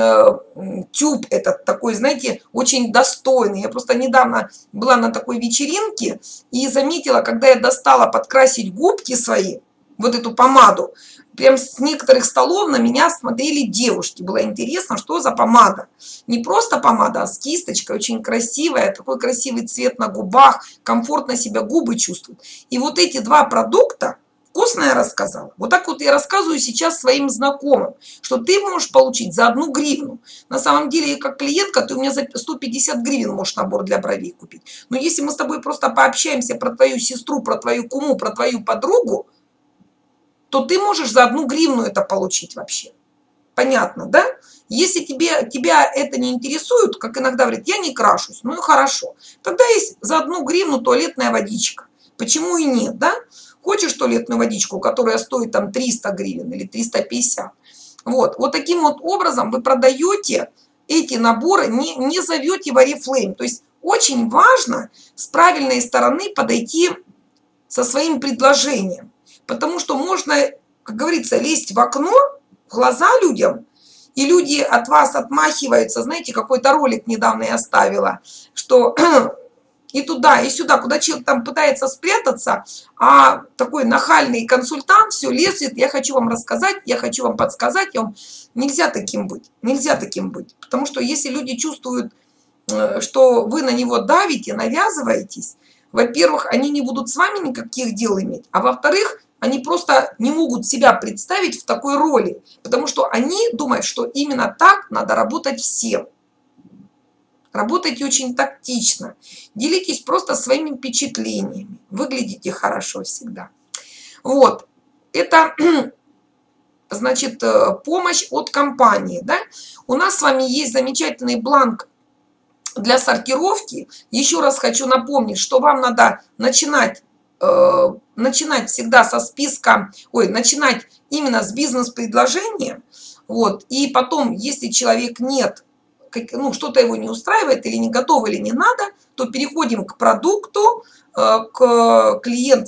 тюб этот такой, знаете, очень достойный. Я просто недавно была на такой вечеринке и заметила, когда я достала подкрасить губки свои, вот эту помаду, прям с некоторых столов на меня смотрели девушки. Было интересно, что за помада. Не просто помада, а с кисточкой, очень красивая, такой красивый цвет на губах, комфортно себя губы чувствуют. И вот эти два продукта, вкусно я рассказала. Вот так вот я рассказываю сейчас своим знакомым, что ты можешь получить за 1 гривну. На самом деле, как клиентка, ты у меня за 150 гривен можешь набор для бровей купить. Но если мы с тобой просто пообщаемся про твою сестру, про твою куму, про твою подругу, то ты можешь за 1 гривну это получить вообще. Понятно, да? Если тебя это не интересует, как иногда говорят, я не крашусь, ну и хорошо. Тогда есть за 1 гривну туалетная водичка. Почему и нет, да? Хочешь туалетную водичку, которая стоит там 300 гривен или 350? Вот таким вот образом вы продаете эти наборы, не зовете в Oriflame. То есть очень важно с правильной стороны подойти со своим предложением. Потому что можно, как говорится, лезть в окно, в глаза людям, и люди от вас отмахиваются. Знаете, какой-то ролик недавно я оставила, что и туда, и сюда, куда человек там пытается спрятаться, а такой нахальный консультант все лезет, я хочу вам рассказать, я хочу вам подсказать, нельзя таким быть, нельзя таким быть. Потому что если люди чувствуют, что вы на него давите, навязываетесь, во-первых, они не будут с вами никаких дел иметь, а во-вторых, они просто не могут себя представить в такой роли, потому что они думают, что именно так надо работать всем. Работайте очень тактично, делитесь просто своими впечатлениями, выглядите хорошо всегда. Вот, это, значит, помощь от компании, да? У нас с вами есть замечательный бланк для сортировки. Еще раз хочу напомнить, что вам надо начинать всегда со списка, начинать именно с бизнес-предложения, вот, и потом, если человек нет, что-то его не устраивает или не готово, или не надо, то переходим к продукту, ваш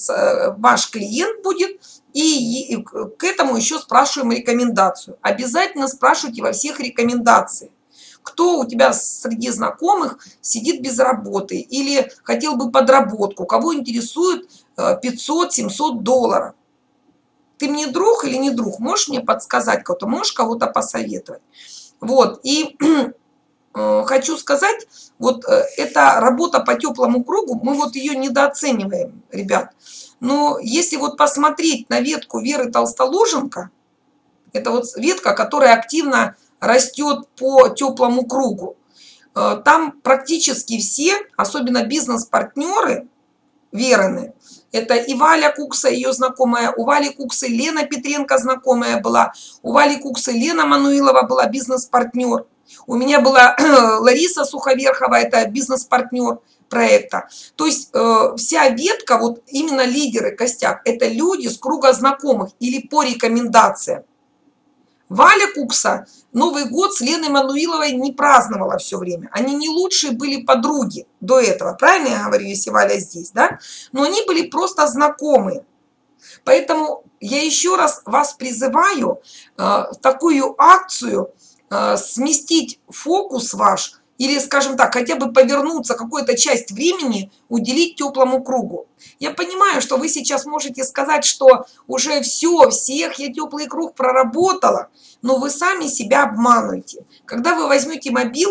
клиент будет, и к этому еще спрашиваем рекомендацию. Обязательно спрашивайте во всех рекомендациях. Кто у тебя среди знакомых сидит без работы или хотел бы подработку, кого интересует 500-700 долларов. Ты мне друг или не друг? Можешь мне подсказать кого-то? Можешь кого-то посоветовать? Вот, и хочу сказать, вот эта работа по теплому кругу, мы вот ее недооцениваем, ребят. Но если вот посмотреть на ветку Веры Толстоложенко, это вот ветка, которая активно растет по теплому кругу. Там практически все, особенно бизнес-партнеры Верины, это и Валя Кукса, ее знакомая, у Вали Куксы Лена Петренко знакомая была, у Вали Куксы Лена Мануилова была бизнес-партнер, у меня была Лариса Суховерхова, это бизнес-партнер проекта. То есть вся ветка, вот именно лидеры, костяк, это люди с круга знакомых или по рекомендациям. Валя Кукса Новый год с Леной Мануиловой не праздновала все время. Они не лучшие были подруги до этого. Правильно я говорю, если Валя здесь, да? Но они были просто знакомые. Поэтому я еще раз вас призываю в такую акцию сместить фокус ваш или, скажем так, хотя бы повернуться, какую-то часть времени уделить теплому кругу. Я понимаю, что вы сейчас можете сказать, что уже всех я теплый круг проработала, но вы сами себя обманываете. Когда вы возьмете мобилку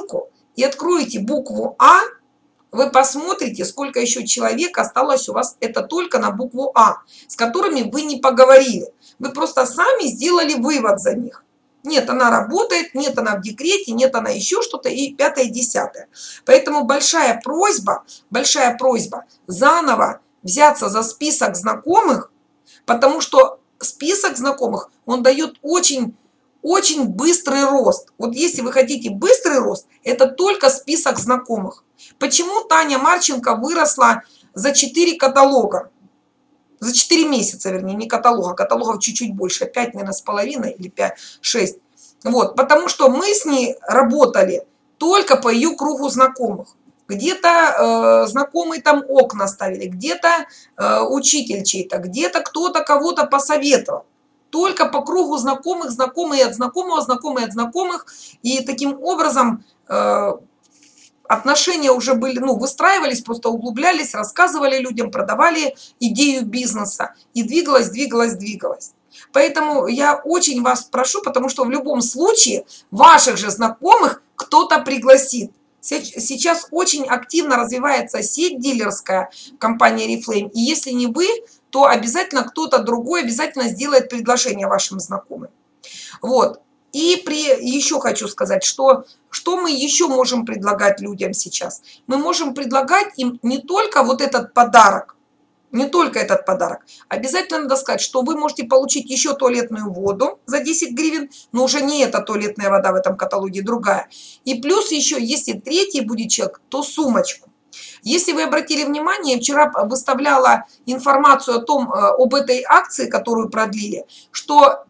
и откроете букву А, вы посмотрите, сколько еще человек осталось у вас, это только на букву А, с которыми вы не поговорили. Вы просто сами сделали вывод за них. Нет, она работает, нет, она в декрете, нет, она еще что-то, и пятое, десятое. Поэтому большая просьба заново взяться за список знакомых, потому что список знакомых, он дает очень быстрый рост. Вот если вы хотите быстрый рост, это только список знакомых. Почему Таня Марченко выросла за 4 каталога? За 4 месяца, вернее, не каталога, каталогов чуть-чуть больше, 5, наверное, с половиной или 5-6. Вот, потому что мы с ней работали только по ее кругу знакомых. Где-то знакомые там окна ставили, где-то учитель чей-то, где-то кто-то кого-то посоветовал. Только по кругу знакомых, знакомые от знакомого, знакомые от знакомых. И таким образом отношения уже были, выстраивались, просто углублялись, рассказывали людям, продавали идею бизнеса. И двигалась. Поэтому я очень вас прошу, потому что в любом случае ваших же знакомых кто-то пригласит. Сейчас очень активно развивается сеть дилерская компании Oriflame. И если не вы, то обязательно кто-то другой обязательно сделает предложение вашим знакомым. Вот. И еще хочу сказать, что мы еще можем предлагать людям сейчас. Мы можем предлагать им не только вот этот подарок, Обязательно надо сказать, что вы можете получить еще туалетную воду за 10 гривен, но уже не эта туалетная вода в этом каталоге, другая. И плюс еще, если третий будет человек, то сумочку. Если вы обратили внимание, я вчера выставляла информацию об этой акции, которую продлили, что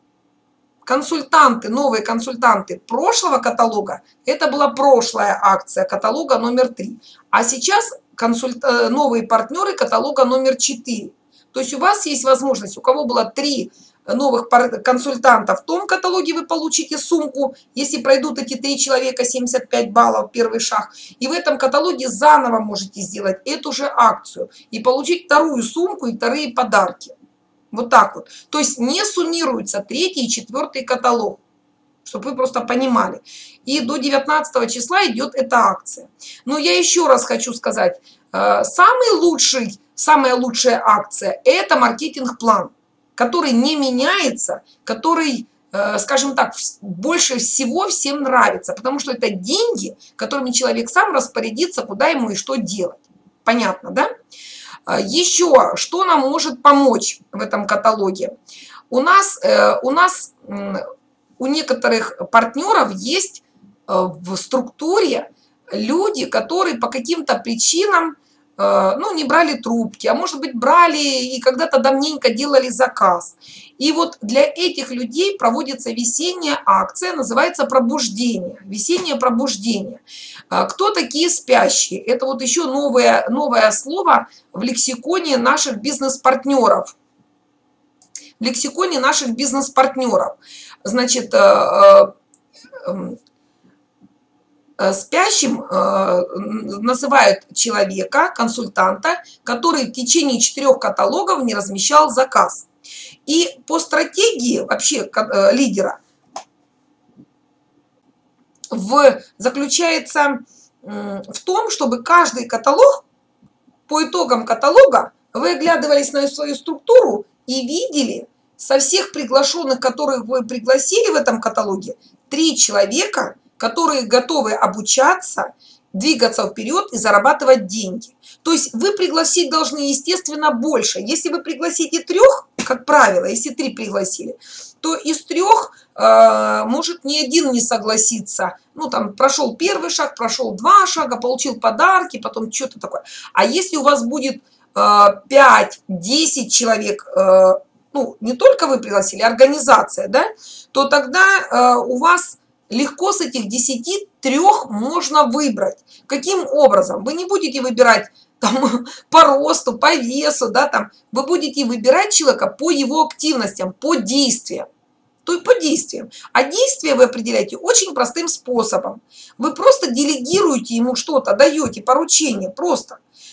новые консультанты прошлого каталога, это была прошлая акция каталога номер 3. А сейчас новые партнеры каталога номер 4. То есть у вас есть возможность, у кого было 3 новых консультанта в том каталоге, вы получите сумку, если пройдут эти 3 человека, 75 баллов, первый шаг. И в этом каталоге заново можете сделать эту же акцию и получить вторую сумку и вторые подарки. Вот так вот. То есть не суммируется 3-й и 4-й каталог, чтобы вы просто понимали. И до 19 числа идет эта акция. Но я еще раз хочу сказать, самая лучшая акция – это маркетинг-план, который не меняется, который, скажем так, больше всего всем нравится, потому что это деньги, которыми человек сам распорядится, куда ему и что делать. Понятно, да? Еще, что нам может помочь в этом каталоге? У некоторых партнеров есть в структуре люди, которые по каким-то причинам не брали трубки, а может быть брали и когда-то давненько делали заказ. И вот для этих людей проводится весенняя акция, называется пробуждение. Весеннее пробуждение. Кто такие спящие? Это вот еще новое слово в лексиконе наших бизнес-партнеров. Значит, спящим называют человека, консультанта, который в течение 4 каталогов не размещал заказ. И по стратегии вообще лидера заключается в том, чтобы каждый каталог, по итогам каталога, вы оглядывались на свою структуру и видели со всех приглашенных, которых вы пригласили в этом каталоге, 3 человека, которые готовы обучаться, двигаться вперед и зарабатывать деньги. То есть вы пригласить должны, естественно, больше. Если вы пригласите 3, как правило, если 3 пригласили, то из 3 может ни один не согласиться. Прошел первый шаг, прошел 2 шага, получил подарки, потом что-то такое. А если у вас будет 5-10 человек, не только вы пригласили, организация, да, то тогда у вас легко с этих 10 3 можно выбрать. Каким образом? Вы не будете выбирать по росту, по весу, да, вы будете выбирать человека по его активностям, по действиям. А действия вы определяете очень простым способом. Вы просто делегируете ему что-то, даете поручение, просто.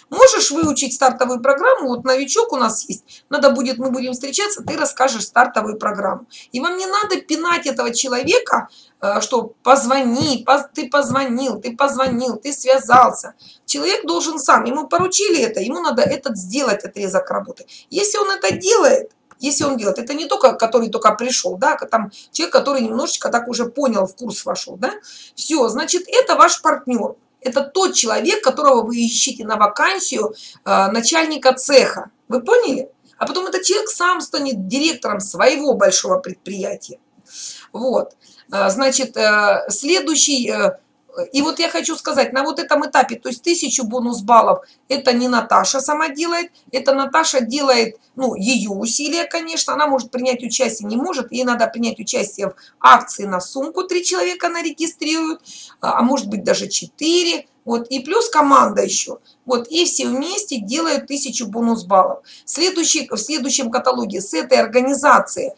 Можешь выучить стартовую программу, вот новичок у нас есть, надо будет, мы будем встречаться, ты расскажешь стартовую программу. И вам не надо пинать этого человека, что позвони, ты позвонил, ты связался. Человек должен сам, ему поручили это, ему надо этот сделать отрезок работы. Если он это делает, это не только, который только пришел, да, там человек, который немножечко так уже понял, в курс вошел, да, все, значит, это ваш партнер. Это тот человек, которого вы ищете на вакансию начальника цеха. Вы поняли? А потом этот человек сам станет директором своего большого предприятия. Вот. Значит, следующий... И вот я хочу сказать, на вот этом этапе, то есть 1000 бонус-баллов, это не Наташа сама делает, это Наташа делает, ну, ее усилия, конечно, она может принять участие, не может, ей надо принять участие в акции на сумку, 3 человека она регистрирует, а может быть даже 4, вот, и плюс команда еще, вот, и все вместе делают 1000 бонус-баллов. В следующем каталоге с этой организации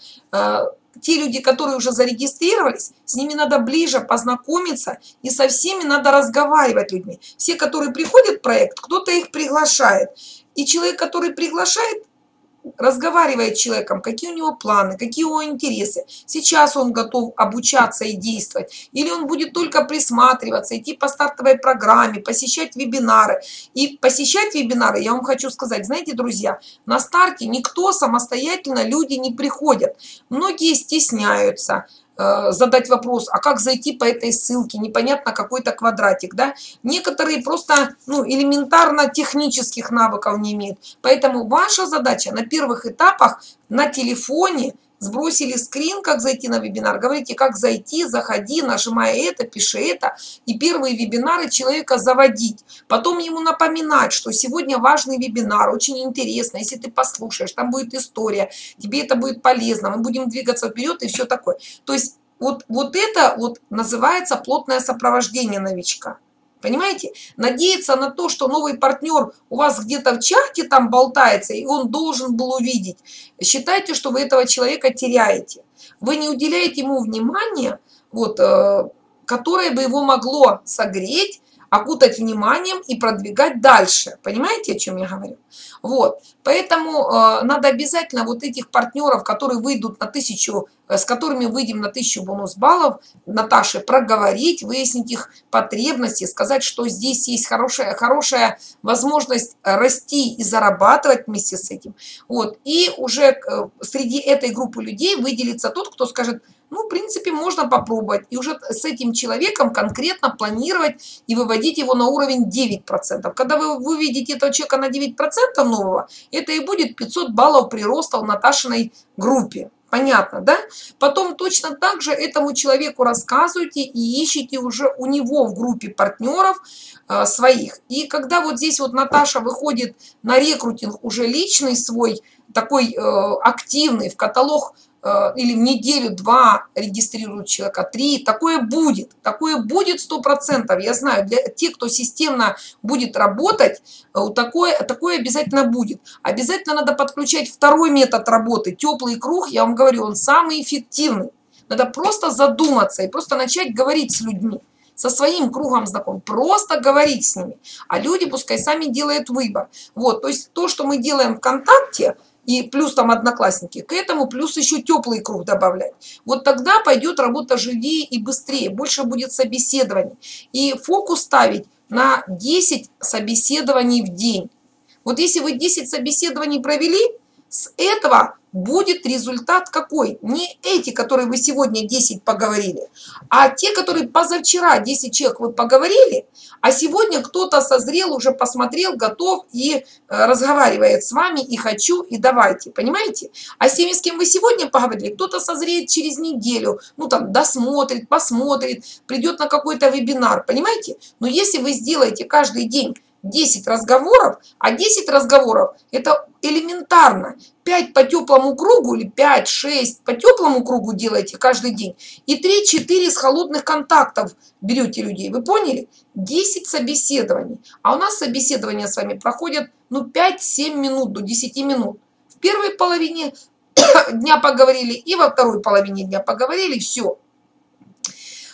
те люди, которые уже зарегистрировались, с ними надо ближе познакомиться, и со всеми надо разговаривать людьми. Все, которые приходят в проект, кто-то их приглашает. И человек, который приглашает, разговаривает с человеком, какие у него планы, какие его интересы. Сейчас он готов обучаться и действовать. Или он будет только присматриваться, идти по стартовой программе, посещать вебинары. И посещать вебинары, я вам хочу сказать, знаете, друзья, на старте никто самостоятельно, люди не приходят. Многие стесняются задать вопрос, а как зайти по этой ссылке, непонятно, какой-то квадратик, да. Некоторые просто, ну, элементарно технических навыков не имеют. Поэтому ваша задача на первых этапах на телефоне сбросили скрин, как зайти на вебинар, говорите, как зайти, заходи, нажимай это, пиши это, и первые вебинары человека заводить. Потом ему напоминать, что сегодня важный вебинар, очень интересно, если ты послушаешь, там будет история, тебе это будет полезно, мы будем двигаться вперед и все такое. То есть вот это вот называется плотное сопровождение новичка. Понимаете? Надеяться на то, что новый партнер у вас где-то в чате там болтается, и он должен был увидеть. Считайте, что вы этого человека теряете. Вы не уделяете ему внимания, вот, которое бы его могло согреть, окутать вниманием и продвигать дальше. Понимаете, о чем я говорю? Вот. Поэтому надо обязательно вот этих партнеров, которые выйдут на 1000, с которыми выйдем на 1000 бонус-баллов, Наташе проговорить, выяснить их потребности, сказать, что здесь есть хорошая возможность расти и зарабатывать вместе с этим. Вот. И уже среди этой группы людей выделится тот, кто скажет, ну, в принципе, можно попробовать. И уже с этим человеком конкретно планировать и выводить его на уровень 9%. Когда вы выведете этого человека на 9% нового, это и будет 500 баллов прироста в Наташиной группе. Понятно, да? Потом точно так же этому человеку рассказывайте и ищите уже у него в группе партнеров своих. И когда вот здесь вот Наташа выходит на рекрутинг уже личный свой, такой активный, в каталог или в неделю-два регистрируют человека, 3, такое будет 100%, я знаю, для тех, кто системно будет работать, такое обязательно будет. Обязательно надо подключать второй метод работы, теплый круг, я вам говорю, он самый эффективный. Надо просто задуматься и просто начать говорить с людьми, со своим кругом знакомых, просто говорить с ними, а люди пускай сами делают выбор. Вот, то есть то, что мы делаем ВКонтакте, и плюс там одноклассники, к этому плюс еще теплый круг добавлять. Вот тогда пойдет работа живее и быстрее, больше будет собеседований. И фокус ставить на 10 собеседований в день. Вот если вы 10 собеседований провели, с этого будет результат какой? Не эти, которые вы сегодня 10 поговорили, а те, которые позавчера 10 человек вы поговорили, а сегодня кто-то созрел, уже посмотрел, готов и разговаривает с вами, и хочу, и давайте, понимаете? А с теми, с кем вы сегодня поговорили, кто-то созреет через неделю, ну там досмотрит, посмотрит, придет на какой-то вебинар, понимаете? Но если вы сделаете каждый день 10 разговоров, а 10 разговоров это элементарно. 5 по теплому кругу или 5-6 по теплому кругу делаете каждый день. И 3-4 с холодных контактов берете людей. Вы поняли? 10 собеседований. А у нас собеседования с вами проходят ну, 5-7 минут до 10 минут. В первой половине дня поговорили и во второй половине дня поговорили. Все.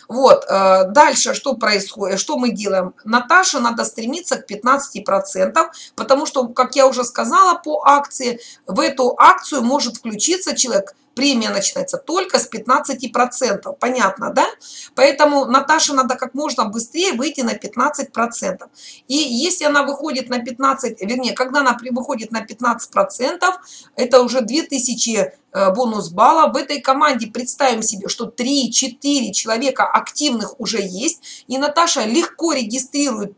Вот, дальше что происходит, что мы делаем? Наташе надо стремиться к 15%, потому что, как я уже сказала по акции, в эту акцию может включиться человек, премия начинается только с 15%. Понятно, да? Поэтому Наташе надо как можно быстрее выйти на 15%. И если она выходит на 15, вернее, когда она выходит на 15%, это уже 2000 бонус балла. В этой команде представим себе, что 3-4 человека активных уже есть, и Наташа легко регистрирует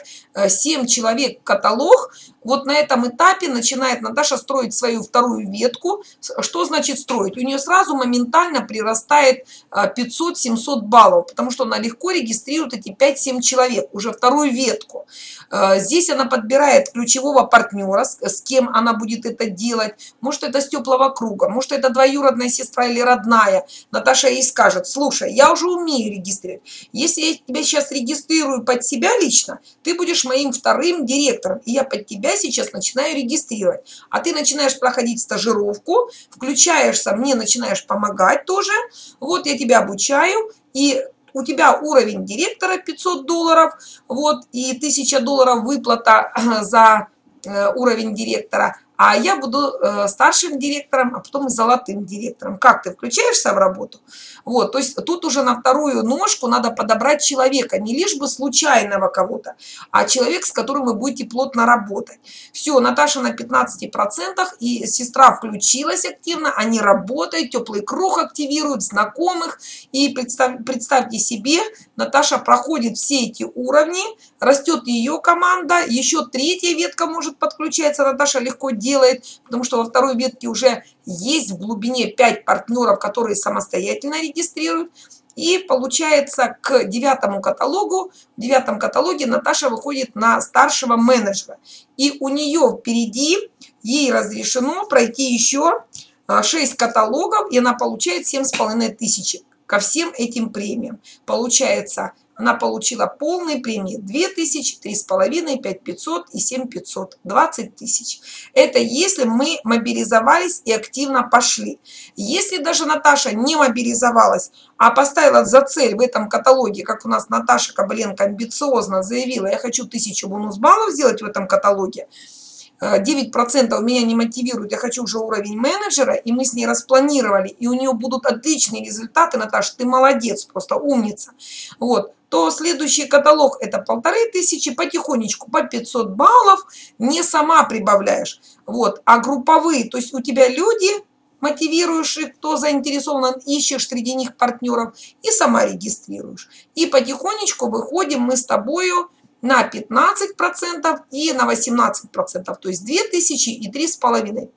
5-7 человек в каталог. Вот на этом этапе начинает Наташа строить свою вторую ветку. Что значит строить? У нее сразу моментально прирастает 500-700 баллов, потому что она легко регистрирует эти 5-7 человек, уже вторую ветку. Здесь она подбирает ключевого партнера, с кем она будет это делать. Может, это с теплого круга, может, это двоюродная сестра или родная. Наташа ей скажет: слушай, я уже умею регистрировать. Если я тебя сейчас регистрирую под себя лично, ты будешь моим вторым директором, и я под тебя сейчас начинаю регистрировать. А ты начинаешь проходить стажировку, включаешься, мне начинаешь помогать тоже. Вот я тебя обучаю, и у тебя уровень директора $500, вот, и $1000 выплата за уровень директора, а я буду старшим директором, а потом и золотым директором. Как ты включаешься в работу? Вот, то есть тут уже на вторую ножку надо подобрать человека, не лишь бы случайного кого-то, а человек, с которым вы будете плотно работать. Все, Наташа на 15%, и сестра включилась активно, они работают, теплый круг активируют, знакомых, и представьте себе, Наташа проходит все эти уровни, растет ее команда, еще третья ветка может подключаться, Наташа легко делает, потому что во второй ветке уже есть в глубине 5 партнеров, которые самостоятельно регистрируют. И получается, к 9 каталогу, в 9 каталоге Наташа выходит на старшего менеджера. И у нее впереди, ей разрешено пройти еще 6 каталогов, и она получает 7500 ко всем этим премиям. Получается, она получила полные премии 2000, 3,5, 5500 и 7500, 20 тысяч. Это если мы мобилизовались и активно пошли. Если даже Наташа не мобилизовалась, а поставила за цель в этом каталоге, как у нас Наташа Кобыленко амбициозно заявила: я хочу 1000 бонус баллов сделать в этом каталоге, 9% меня не мотивирует, я хочу уже уровень менеджера, и мы с ней распланировали, и у нее будут отличные результаты, Наташа, ты молодец, просто умница. Вот, то следующий каталог это 1500, потихонечку по 500 баллов, не сама прибавляешь, вот, а групповые, то есть у тебя люди, мотивируешь их, кто заинтересован, ищешь среди них партнеров и сама регистрируешь. И потихонечку выходим мы с тобою на 15% и на 18%, то есть 2000 и 3,5,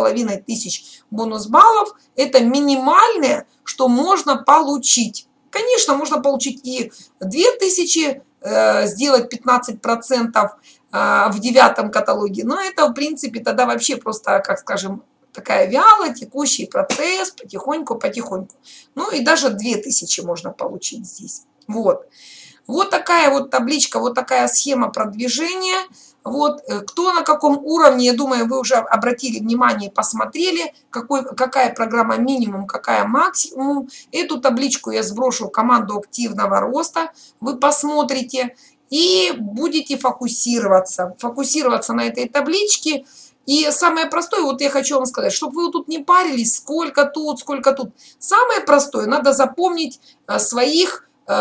5500 бонус баллов – это минимальное, что можно получить. Конечно, можно получить и 2000, сделать 15% в 9 каталоге, но это, в принципе, тогда вообще просто, как скажем, такая вяло текущий процесс, потихоньку. Ну и даже 2000 можно получить здесь. Вот. Вот такая вот табличка, вот такая схема продвижения. Вот кто на каком уровне, я думаю, вы уже обратили внимание, посмотрели, какая программа минимум, какая максимум. Эту табличку я сброшу в команду активного роста. Вы посмотрите и будете фокусироваться на этой табличке. И самое простое, вот я хочу вам сказать, чтобы вы тут не парились, сколько тут. Самое простое, надо запомнить своих 3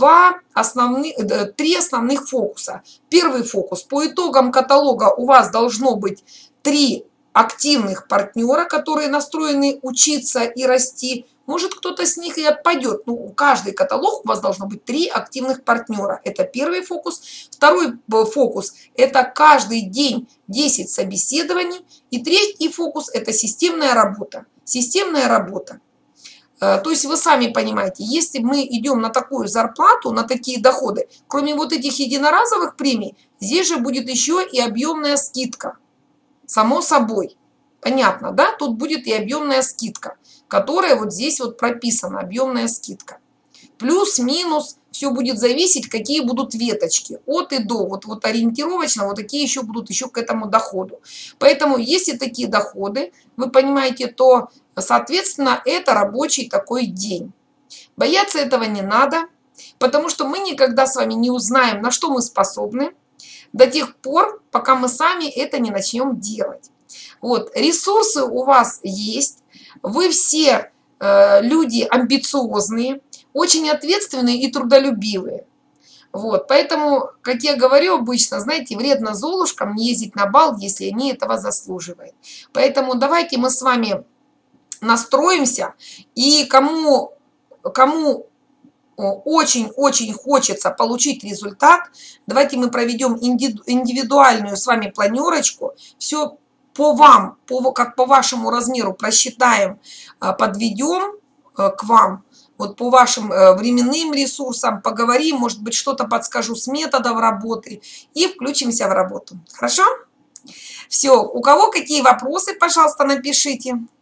основных фокуса. Первый фокус. По итогам каталога у вас должно быть 3 активных партнера, которые настроены учиться и расти. Может, кто-то с них и отпадет. Но каждый каталог у вас должно быть 3 активных партнера. Это первый фокус. Второй фокус – это каждый день 10 собеседований. И третий фокус – это системная работа. То есть вы сами понимаете, если мы идем на такую зарплату, на такие доходы, кроме вот этих единоразовых премий, здесь же будет еще и объемная скидка. Само собой. Понятно, да? Тут будет и объемная скидка, которая вот здесь вот прописана, объемная скидка. Плюс-минус, все будет зависеть, какие будут веточки. От и до. Вот ориентировочно, вот такие еще будут еще к этому доходу. Поэтому, если такие доходы, вы понимаете, то, соответственно, это рабочий такой день. Бояться этого не надо. Потому что мы никогда с вами не узнаем, на что мы способны, до тех пор, пока мы сами это не начнем делать. Вот, ресурсы у вас есть, вы все люди амбициозные, очень ответственные и трудолюбивые. Вот, поэтому, как я говорю обычно, знаете, вредно золушкам не ездить на бал, если они этого заслуживают. Поэтому давайте мы с вами настроимся, и кому очень-очень хочется получить результат, давайте мы проведем индивидуальную с вами планерочку, все по вам, как по вашему размеру просчитаем, подведем к вам, вот по вашим временным ресурсам, поговорим, может быть, что-то подскажу с методов работы и включимся в работу. Хорошо? Все, у кого какие вопросы, пожалуйста, напишите.